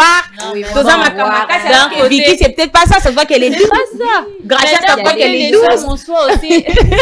A: Vicky, c'est peut-être pas ça, ça se voit qu'elle est douce.
B: C'est pas ça.
A: Grâce à ça, qu'elle est douce.
B: Aussi.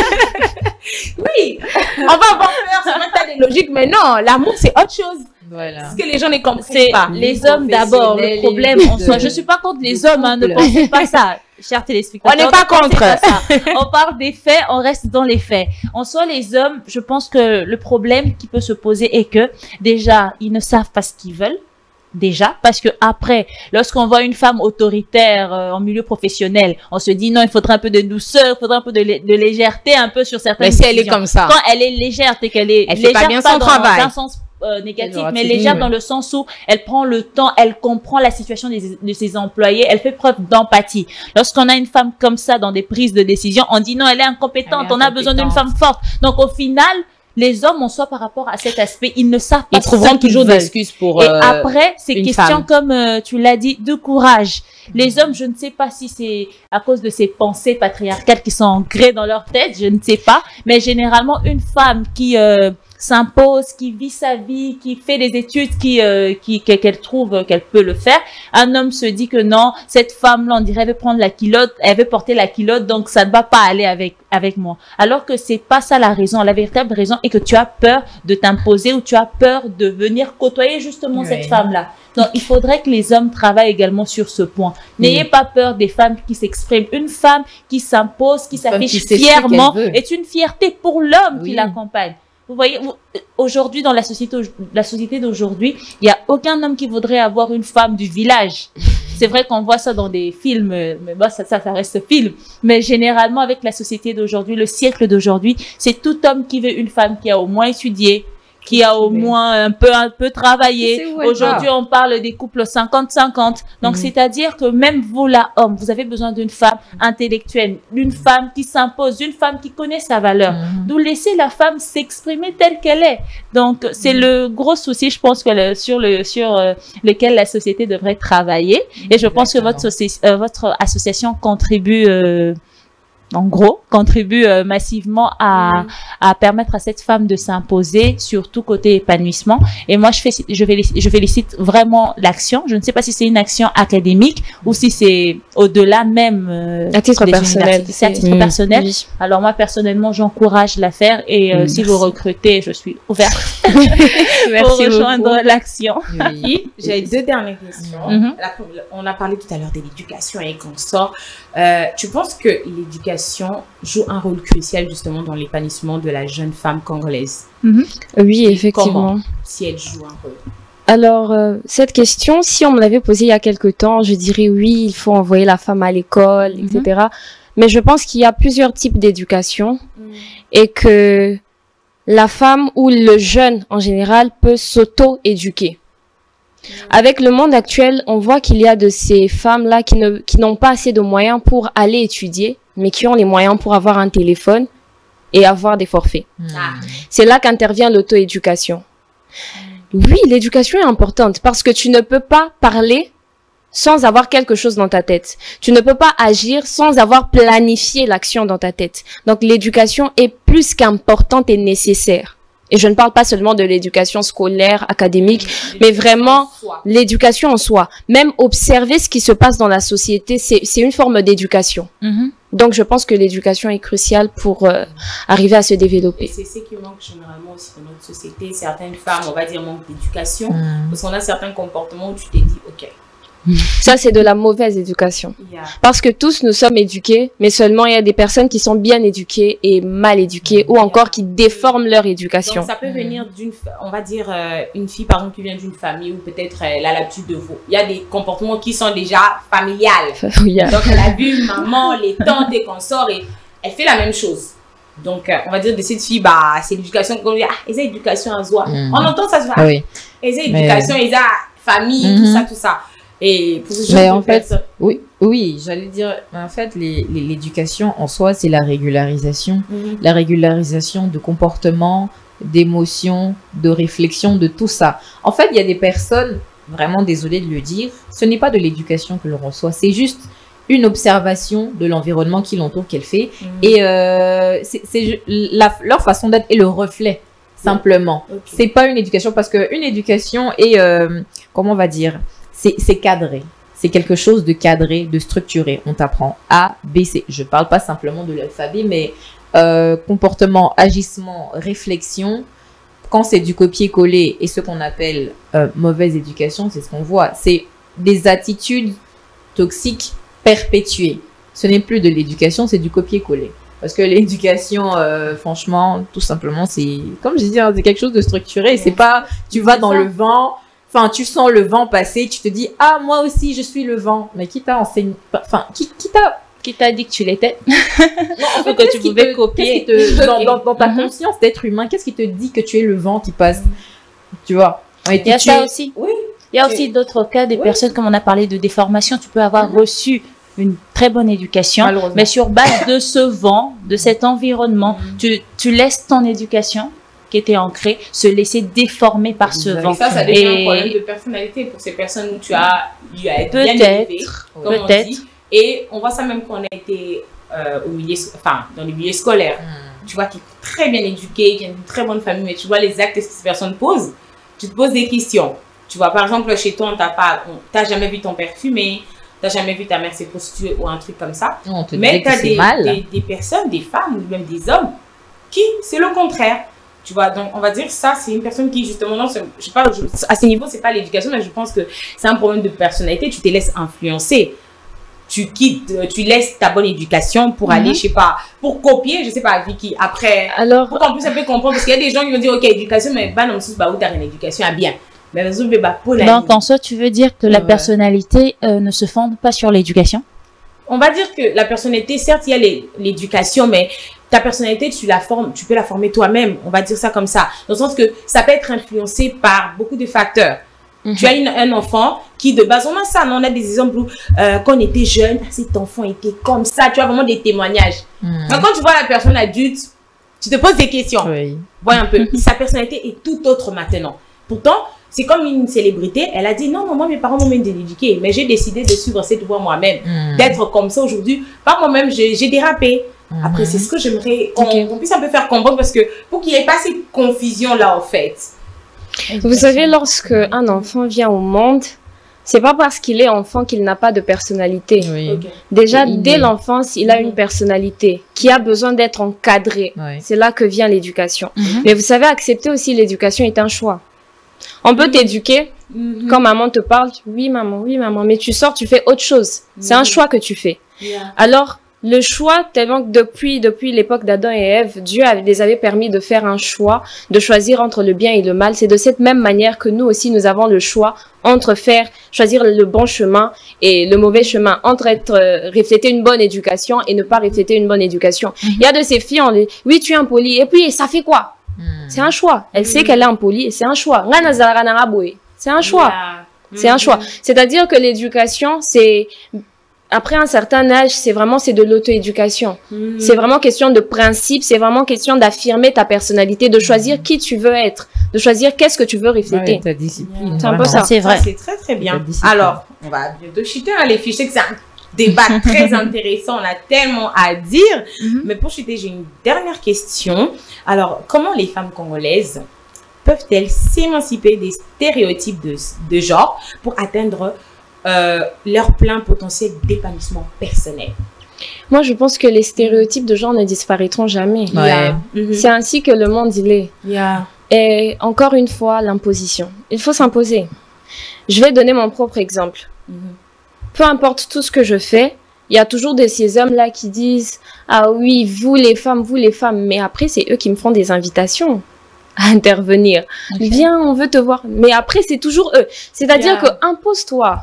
A: Oui, on va avoir peur, c'est vrai que t'as des logiques, mais non, l'amour, c'est autre chose.
C: Voilà.
A: Ce que les gens ne comprennent pas.
B: Les hommes d'abord, le problème en soi. Je suis pas contre les hommes, hein, ne pensez pas ça. Chers téléspectateurs,
A: on n'est pas contre.
B: On parle des faits, on reste dans les faits. En soi, les hommes, je pense que le problème qui peut se poser est que, déjà, ils ne savent pas ce qu'ils veulent. Déjà, parce que après, lorsqu'on voit une femme autoritaire en milieu professionnel, on se dit non, il faudrait un peu de douceur, il faudrait un peu de légèreté, un peu sur certaines
A: décisions. Mais si elle est comme ça.
B: Quand elle est légère, c'est qu'elle est légère,
A: fait pas bien son travail.
B: Dans un sens négatif, mais légère dans le sens où elle prend le temps, elle comprend la situation de ses employés, elle fait preuve d'empathie. Lorsqu'on a une femme comme ça dans des prises de décision, on dit non, elle est incompétente, on a besoin d'une femme forte. Donc au final, les hommes, en soi, par rapport à cet aspect, ils ne savent pas.
A: Ils trouveront toujours des excuses pour.
B: Et après, c'est question, comme tu l'as dit, de courage. Les hommes, je ne sais pas si c'est à cause de ces pensées patriarcales qui sont ancrées dans leur tête, je ne sais pas. Mais généralement, une femme qui s'impose, qui vit sa vie, qui fait des études, qu'elle trouve qu'elle peut le faire. Un homme se dit que non, cette femme-là, on dirait, elle veut prendre la culotte, elle veut porter la culotte, donc ça ne va pas aller avec moi. Alors que c'est pas ça la raison. La véritable raison est que tu as peur de t'imposer ou tu as peur de venir côtoyer justement cette femme-là. Donc, il faudrait que les hommes travaillent également sur ce point. N'ayez pas peur des femmes qui s'expriment. Une femme qui s'impose, qui s'affiche fièrement, est une fierté pour l'homme qui l'accompagne. Vous voyez, aujourd'hui, dans la société d'aujourd'hui, il n'y a aucun homme qui voudrait avoir une femme du village. C'est vrai qu'on voit ça dans des films, mais bon, ça reste film. Mais généralement, avec la société d'aujourd'hui, le siècle d'aujourd'hui, c'est tout homme qui veut une femme qui a au moins étudié, qui a au moins un peu travaillé. Aujourd'hui, on parle des couples 50-50. Donc, c'est-à-dire que même vous, là, homme, vous avez besoin d'une femme intellectuelle, d'une femme qui s'impose, d'une femme qui connaît sa valeur. D'où laisser la femme s'exprimer telle qu'elle est. Donc, c'est le gros souci, je pense, que sur lequel la société devrait travailler. Et je pense que votre association contribue en gros, contribue massivement à permettre à cette femme de s'imposer, surtout côté épanouissement. Et moi, je félicite vraiment l'action. Je ne sais pas si c'est une action académique ou si c'est au-delà même
D: à titre personnel.
B: C'est à titre personnel. Oui. Alors moi, personnellement, j'encourage la faire et si vous recrutez, je suis ouverte pour rejoindre l'action.
A: Oui. J'ai 2 dernières questions. On a parlé tout à l'heure de l'éducation et qu'on sort. Tu penses que l'éducation joue un rôle crucial justement dans l'épanouissement de la jeune femme congolaise?
D: Oui, effectivement.
A: Comment, si elle joue un rôle?
D: Alors, cette question, si on me l'avait posée il y a quelque temps, je dirais oui, il faut envoyer la femme à l'école, etc. Mais je pense qu'il y a plusieurs types d'éducation et que la femme ou le jeune en général peut s'auto-éduquer. Avec le monde actuel, on voit qu'il y a de ces femmes-là qui n'ont pas assez de moyens pour aller étudier, mais qui ont les moyens pour avoir un téléphone et avoir des forfaits. C'est là qu'intervient l'auto-éducation. Oui, l'éducation est importante parce que tu ne peux pas parler sans avoir quelque chose dans ta tête. Tu ne peux pas agir sans avoir planifié l'action dans ta tête. Donc, l'éducation est plus qu'importante et nécessaire. Et je ne parle pas seulement de l'éducation scolaire, académique, mais vraiment l'éducation en soi. Même observer ce qui se passe dans la société, c'est une forme d'éducation. Donc, je pense que l'éducation est cruciale pour arriver à se développer.
A: Et c'est ce qui manque généralement aussi dans notre société. Certaines femmes, on va dire, manquent d'éducation. Parce qu'on a certains comportements où tu t'es dit, OK.
D: Ça, c'est de la mauvaise éducation. Parce que tous, nous sommes éduqués, mais seulement il y a des personnes qui sont bien éduquées et mal éduquées ou encore qui déforment leur éducation.
A: Donc, ça peut venir d'une, on va dire, une fille, par exemple, qui vient d'une famille où peut-être elle a l'habitude de vous. Il y a des comportements qui sont déjà familiales. Donc, elle a vu maman, les tantes et consorts et elle fait la même chose. Donc, on va dire de cette fille, bah, c'est l'éducation qu'on dit, ils ont éducation à soi. On entend ça, ils ont éducation, ils ont famille, tout ça. Et pour ce genre
C: en fait, oui. Oui, j'allais dire, en fait, l'éducation en soi, c'est la régularisation. La régularisation de comportement, d'émotions, de réflexion, de tout ça. En fait, il y a des personnes, vraiment désolée de le dire, ce n'est pas de l'éducation que l'on reçoit, c'est juste une observation de l'environnement qui l'entoure qu'elle fait. Et leur façon d'être est le reflet, simplement. C'est pas une éducation, parce qu'une éducation est, comment on va dire, c'est cadré. C'est quelque chose de cadré, de structuré. On t'apprend A, B, C. Je parle pas simplement de l'alphabet, mais comportement, agissement, réflexion. Quand c'est du copier-coller et ce qu'on appelle mauvaise éducation, c'est ce qu'on voit. C'est des attitudes toxiques perpétuées. Ce n'est plus de l'éducation, c'est du copier-coller. Parce que l'éducation, franchement, tout simplement, c'est, comme je dis, c'est quelque chose de structuré. C'est pas, tu vas dans le vent, enfin, tu sens le vent passer, tu te dis, ah, moi aussi, je suis le vent. Mais qui t'a enseigné, enfin,
B: qui t'a dit que tu l'étais?
C: Non, en fait, que tu pouvais copier dans ta conscience d'être humain, qu'est-ce qui te dit que tu es le vent qui passe? Tu vois?
B: Il y a ça aussi.
C: Oui.
B: Il y a aussi d'autres cas, des personnes, comme on a parlé de déformation, tu peux avoir reçu une très bonne éducation, mais sur base de ce vent, de cet environnement, tu laisses ton éducation qui était ancrée se laisser déformer par ce vent.
A: Et ça devient un problème de personnalité pour ces personnes où tu as eu à être bien élevé, comme on dit. Et on voit ça même quand on a été au milieu, enfin, dans les milieux scolaires. Tu vois, qui est très bien éduqué, qui a une très bonne famille, mais tu vois les actes que ces personnes posent, tu te poses des questions. Tu vois, par exemple, chez toi, t'as jamais vu ton père fumer, t'as jamais vu ta mère se prostituer ou un truc comme ça. Mais tu as des personnes, des femmes ou même des hommes qui, c'est le contraire. Tu vois, donc on va dire ça, c'est une personne qui justement, non, je sais pas, à ce niveau, c'est pas l'éducation, mais je pense que c'est un problème de personnalité. Tu te laisses influencer. Tu quittes, tu laisses ta bonne éducation pour aller, je sais pas, pour copier, je sais pas, Vicky, après. Alors, pour qu'en plus, ça peut comprendre, parce qu'il y a des gens qui vont dire, ok, éducation, mais bah non, c'est pas où t'as une éducation, bien.
B: Donc, en soi, tu veux dire que la personnalité ne se fonde pas sur l'éducation?
A: On va dire que la personnalité, certes, il y a l'éducation, mais ta personnalité, tu peux la former toi-même. On va dire ça comme ça. Dans le sens que ça peut être influencé par beaucoup de facteurs. Tu as un enfant qui, de base, on a ça. On a des exemples où, quand on était jeune, cet enfant était comme ça. Tu as vraiment des témoignages. Mais quand tu vois la personne adulte, tu te poses des questions. Vois un peu. Sa personnalité est tout autre maintenant. Pourtant, c'est comme une célébrité. Elle a dit, non, moi, mes parents m'ont même éduqué. Mais j'ai décidé de suivre cette voie moi-même. D'être comme ça aujourd'hui. Par moi-même, j'ai dérapé. Après, c'est ce que j'aimerais qu'on puisse un peu faire comprendre. Parce que pour qu'il n'y ait pas cette confusion-là, en fait.
D: Vous savez, lorsque un enfant vient au monde, c'est pas parce qu'il est enfant qu'il n'a pas de personnalité. Déjà, dès l'enfance, il a une personnalité qui a besoin d'être encadrée. C'est là que vient l'éducation. Mais vous savez, accepter aussi l'éducation est un choix. On peut t'éduquer, quand maman te parle, oui maman, mais tu sors, tu fais autre chose. C'est un choix que tu fais. Alors, le choix, tellement que depuis l'époque d'Adam et Ève, Dieu les avait permis de faire un choix, de choisir entre le bien et le mal. C'est de cette même manière que nous aussi, nous avons le choix entre choisir le bon chemin et le mauvais chemin, entre refléter une bonne éducation et ne pas refléter une bonne éducation. Il y a de ces filles, oui, tu es impoli, et puis ça fait quoi? C'est un choix. Elle sait qu'elle est impolie, c'est un choix. C'est un choix. C'est un choix. C'est-à-dire que l'éducation, c'est... Après un certain âge, c'est de l'auto-éducation. C'est vraiment question de principe, c'est vraiment question d'affirmer ta personnalité, de choisir qui tu veux être, de choisir qu'est-ce que tu veux refléter.
C: Ta discipline.
D: C'est un peu ça.
B: C'est vrai.
A: C'est très, très bien. Alors, on va bientôt chuter, les fiches. Je sais que c'est un débat très intéressant, on a tellement à dire. Mais pour chuter, j'ai une dernière question. Alors, comment les femmes congolaises peuvent-elles s'émanciper des stéréotypes de genre pour atteindre leur plein potentiel d'épanouissement personnel?
D: Moi, je pense que les stéréotypes de genre ne disparaîtront jamais. C'est ainsi que le monde il est. Et encore une fois, l'imposition. Il faut s'imposer. Je vais donner mon propre exemple. Peu importe tout ce que je fais, il y a toujours de ces hommes-là qui disent « Ah oui, vous les femmes, mais après, c'est eux qui me font des invitations à intervenir. Viens, on veut te voir. Mais après, c'est toujours eux. C'est-à-dire que impose-toi.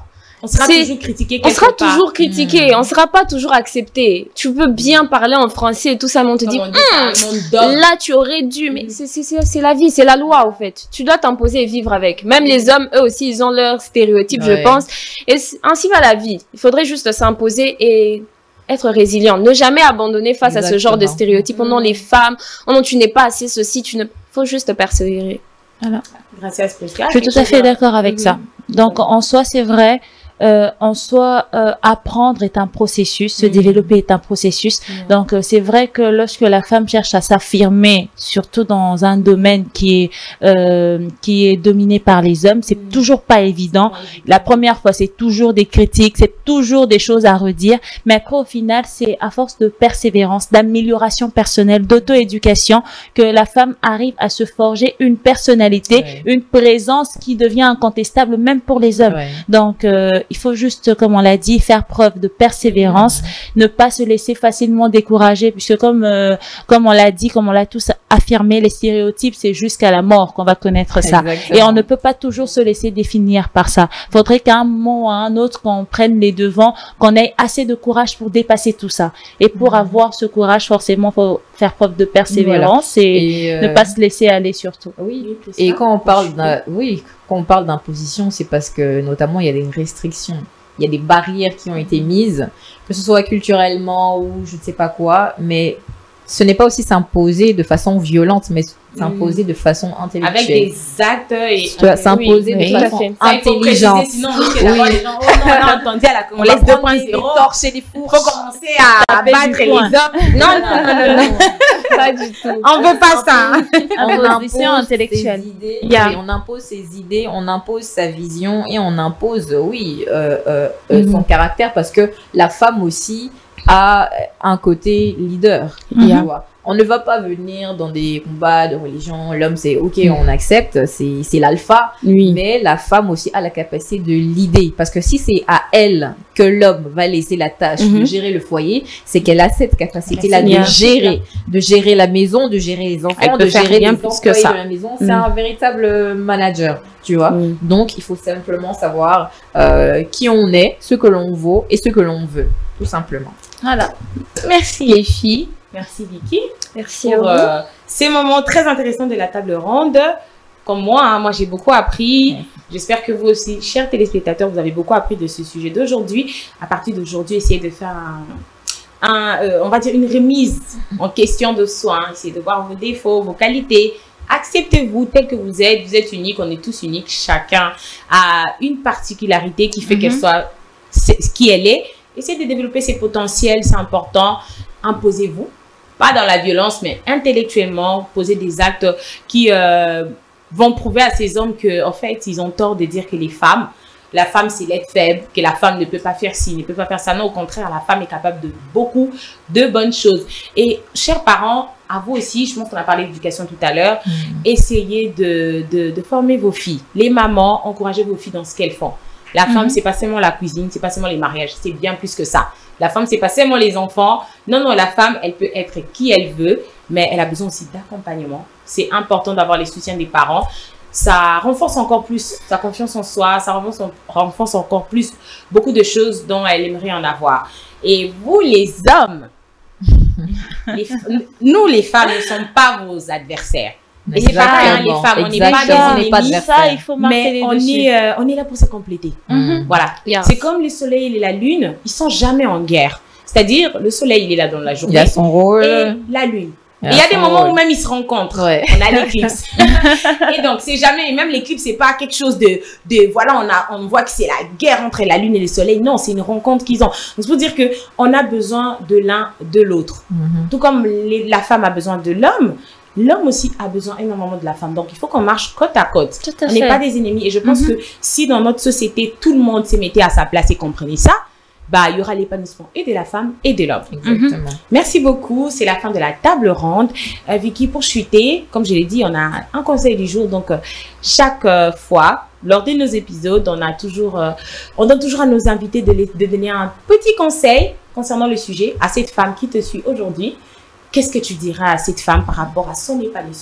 A: On sera toujours critiqué quelque
D: part. On sera
A: part.
D: toujours critiqué, on sera pas toujours accepté. Tu peux bien parler en français et tout ça, mais on te dit, là tu aurais dû, mais c'est la vie, c'est la loi en fait. Tu dois t'imposer et vivre avec. Même les hommes, eux aussi, ils ont leurs stéréotypes, je pense. Et ainsi va la vie. Il faudrait juste s'imposer et être résilient. Ne jamais abandonner face à ce genre de stéréotypes. Oh non, les femmes, oh non, tu n'es pas assez ceci, faut juste persévérer.
B: Voilà.
A: Gracias, Pascal.
B: Je suis tout à fait d'accord avec ça. Donc, en soi, c'est vrai. En soi, apprendre est un processus, se développer est un processus. Donc, c'est vrai que lorsque la femme cherche à s'affirmer, surtout dans un domaine qui est dominé par les hommes, c'est toujours pas évident. La première fois, c'est toujours des critiques, c'est toujours des choses à redire. Mais après, au final, c'est à force de persévérance, d'amélioration personnelle, d'auto-éducation, que la femme arrive à se forger une personnalité, une présence qui devient incontestable même pour les hommes. Donc, il faut juste, comme on l'a dit, faire preuve de persévérance, ne pas se laisser facilement décourager, puisque comme on l'a dit, comme on l'a tous affirmé, les stéréotypes, c'est jusqu'à la mort qu'on va connaître ça. Exactement. Et on ne peut pas toujours se laisser définir par ça. Faudrait qu'à un moment ou à un autre, qu'on prenne les devants, qu'on ait assez de courage pour dépasser tout ça. Et pour avoir ce courage, forcément, faut faire preuve de persévérance et ne pas se laisser aller surtout.
C: Oui. Et quand on parle quand on parle d'imposition, c'est parce que notamment il y a des restrictions, il y a des barrières qui ont été mises, que ce soit culturellement ou je ne sais pas quoi, mais ce n'est pas aussi s'imposer de façon violente, mais s'imposer de façon intellectuelle.
A: Avec des actes et...
C: S'imposer de façon intelligente.
A: Sinon, on risque d'avoir les gens, on a entendu à la
C: on laisse 2.0, torcher les fours.
A: Faut commencer à battre les hommes. Non.
D: Pas du tout.
A: On veut pas ça.
C: On impose intellectuelle. On impose ses idées, on impose sa vision et on impose, son caractère, parce que la femme aussi a un côté leader. On ne va pas venir dans des combats de religion. L'homme, c'est OK, on accepte, c'est l'alpha. Mais la femme aussi a la capacité de l'idée. Parce que si c'est à elle que l'homme va laisser la tâche de gérer le foyer, c'est qu'elle a cette capacité-là de gérer la maison, de gérer les enfants, de gérer les employés de la maison. C'est un véritable manager, tu vois. Donc, il faut simplement savoir qui on est, ce que l'on vaut et ce que l'on veut, tout simplement.
A: Voilà. Merci les filles. Merci Vicky.
D: Merci
A: pour ces moments très intéressants de la table ronde. Comme moi, j'ai beaucoup appris. J'espère que vous aussi, chers téléspectateurs, vous avez beaucoup appris de ce sujet d'aujourd'hui. À partir d'aujourd'hui, essayez de faire on va dire une remise en question de soi. Essayez de voir vos défauts, vos qualités. Acceptez-vous tel que vous êtes unique, on est tous uniques. Chacun a une particularité qui fait qu'elle soit qui elle est. Essayez de développer ses potentiels, c'est important. Imposez-vous, pas dans la violence, mais intellectuellement, poser des actes qui vont prouver à ces hommes que, en fait, ils ont tort de dire que la femme, c'est l'être faible, que la femme ne peut pas faire ci, ne peut pas faire ça. Non, au contraire, la femme est capable de beaucoup de bonnes choses. Et, chers parents, à vous aussi, je pense qu'on a parlé d'éducation tout à l'heure, essayez de former vos filles. Les mamans, encouragez vos filles dans ce qu'elles font. La femme, c'est pas seulement la cuisine, c'est pas seulement les mariages, c'est bien plus que ça. La femme, c'est pas seulement les enfants. Non, la femme, elle peut être qui elle veut, mais elle a besoin aussi d'accompagnement. C'est important d'avoir les soutiens des parents. Ça renforce encore plus sa confiance en soi, ça renforce encore plus beaucoup de choses dont elle aimerait en avoir. Et vous, les hommes, nous, les femmes, ne sommes pas vos adversaires. Et c'est pareil, hein, les femmes, on n'est pas des ennemis, ça, il faut marquer mais on est là pour se compléter. Voilà. C'est comme le soleil et la lune, ils sont jamais en guerre. C'est-à-dire, le soleil, il est là dans la journée.
C: Il a son rôle.
A: Et la lune. Et il y a des moments où même ils se rencontrent. On a l'éclipse. Et donc, c'est jamais, même l'éclipse, c'est pas quelque chose voilà, on voit que c'est la guerre entre la lune et le soleil. Non, c'est une rencontre qu'ils ont. Donc, c'est pour dire que on a besoin de l'un de l'autre. Tout comme la femme a besoin de l'homme, l'homme aussi a besoin énormément de la femme. Donc, il faut qu'on marche côte à côte. On n'est pas des ennemis. Et je pense que si dans notre société, tout le monde se mettait à sa place et comprenait ça, il y aura l'épanouissement et de la femme et de l'homme.
C: Exactement.
A: Merci beaucoup. C'est la fin de la table ronde. Vicky, pour chuter, comme je l'ai dit, on a un conseil du jour. Donc, chaque fois, lors de nos épisodes, on donne toujours à nos invités de donner un petit conseil concernant le sujet à cette femme qui te suit aujourd'hui. Qu'est-ce que tu diras à cette femme par rapport à son épanouissement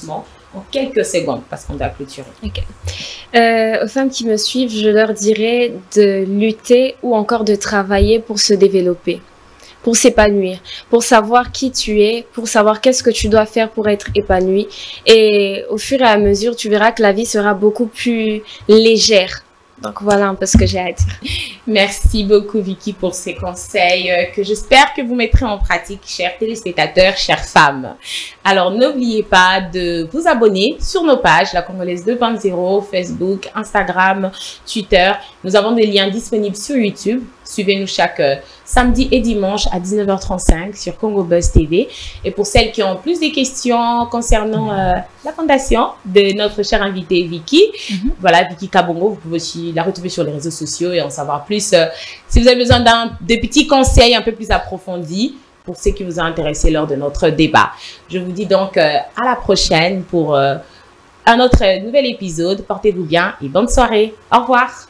A: en quelques secondes, parce qu'on doit clôturer.
D: Ok. Aux femmes qui me suivent, je leur dirais de lutter ou encore de travailler pour se développer, pour s'épanouir, pour savoir qui tu es, pour savoir qu'est-ce que tu dois faire pour être épanoui. Et au fur et à mesure, tu verras que la vie sera beaucoup plus légère. Donc voilà un peu ce que j'ai à dire.
A: Merci beaucoup Vicky pour ces conseils que j'espère que vous mettrez en pratique, chers téléspectateurs, chères femmes. Alors n'oubliez pas de vous abonner sur nos pages, La Congolaise 2.0, Facebook, Instagram, Twitter. Nous avons des liens disponibles sur YouTube. Suivez-nous chaque samedi et dimanche à 19h35 sur Congo Buzz TV. Et pour celles qui ont plus de questions concernant la fondation de notre chère invitée Vicky, voilà, Vicky Kabongo, vous pouvez aussi la retrouver sur les réseaux sociaux et en savoir plus. Si vous avez besoin de petits conseils un peu plus approfondis pour ceux qui vous ont intéressé lors de notre débat. Je vous dis donc à la prochaine pour un autre nouvel épisode. Portez-vous bien et bonne soirée. Au revoir.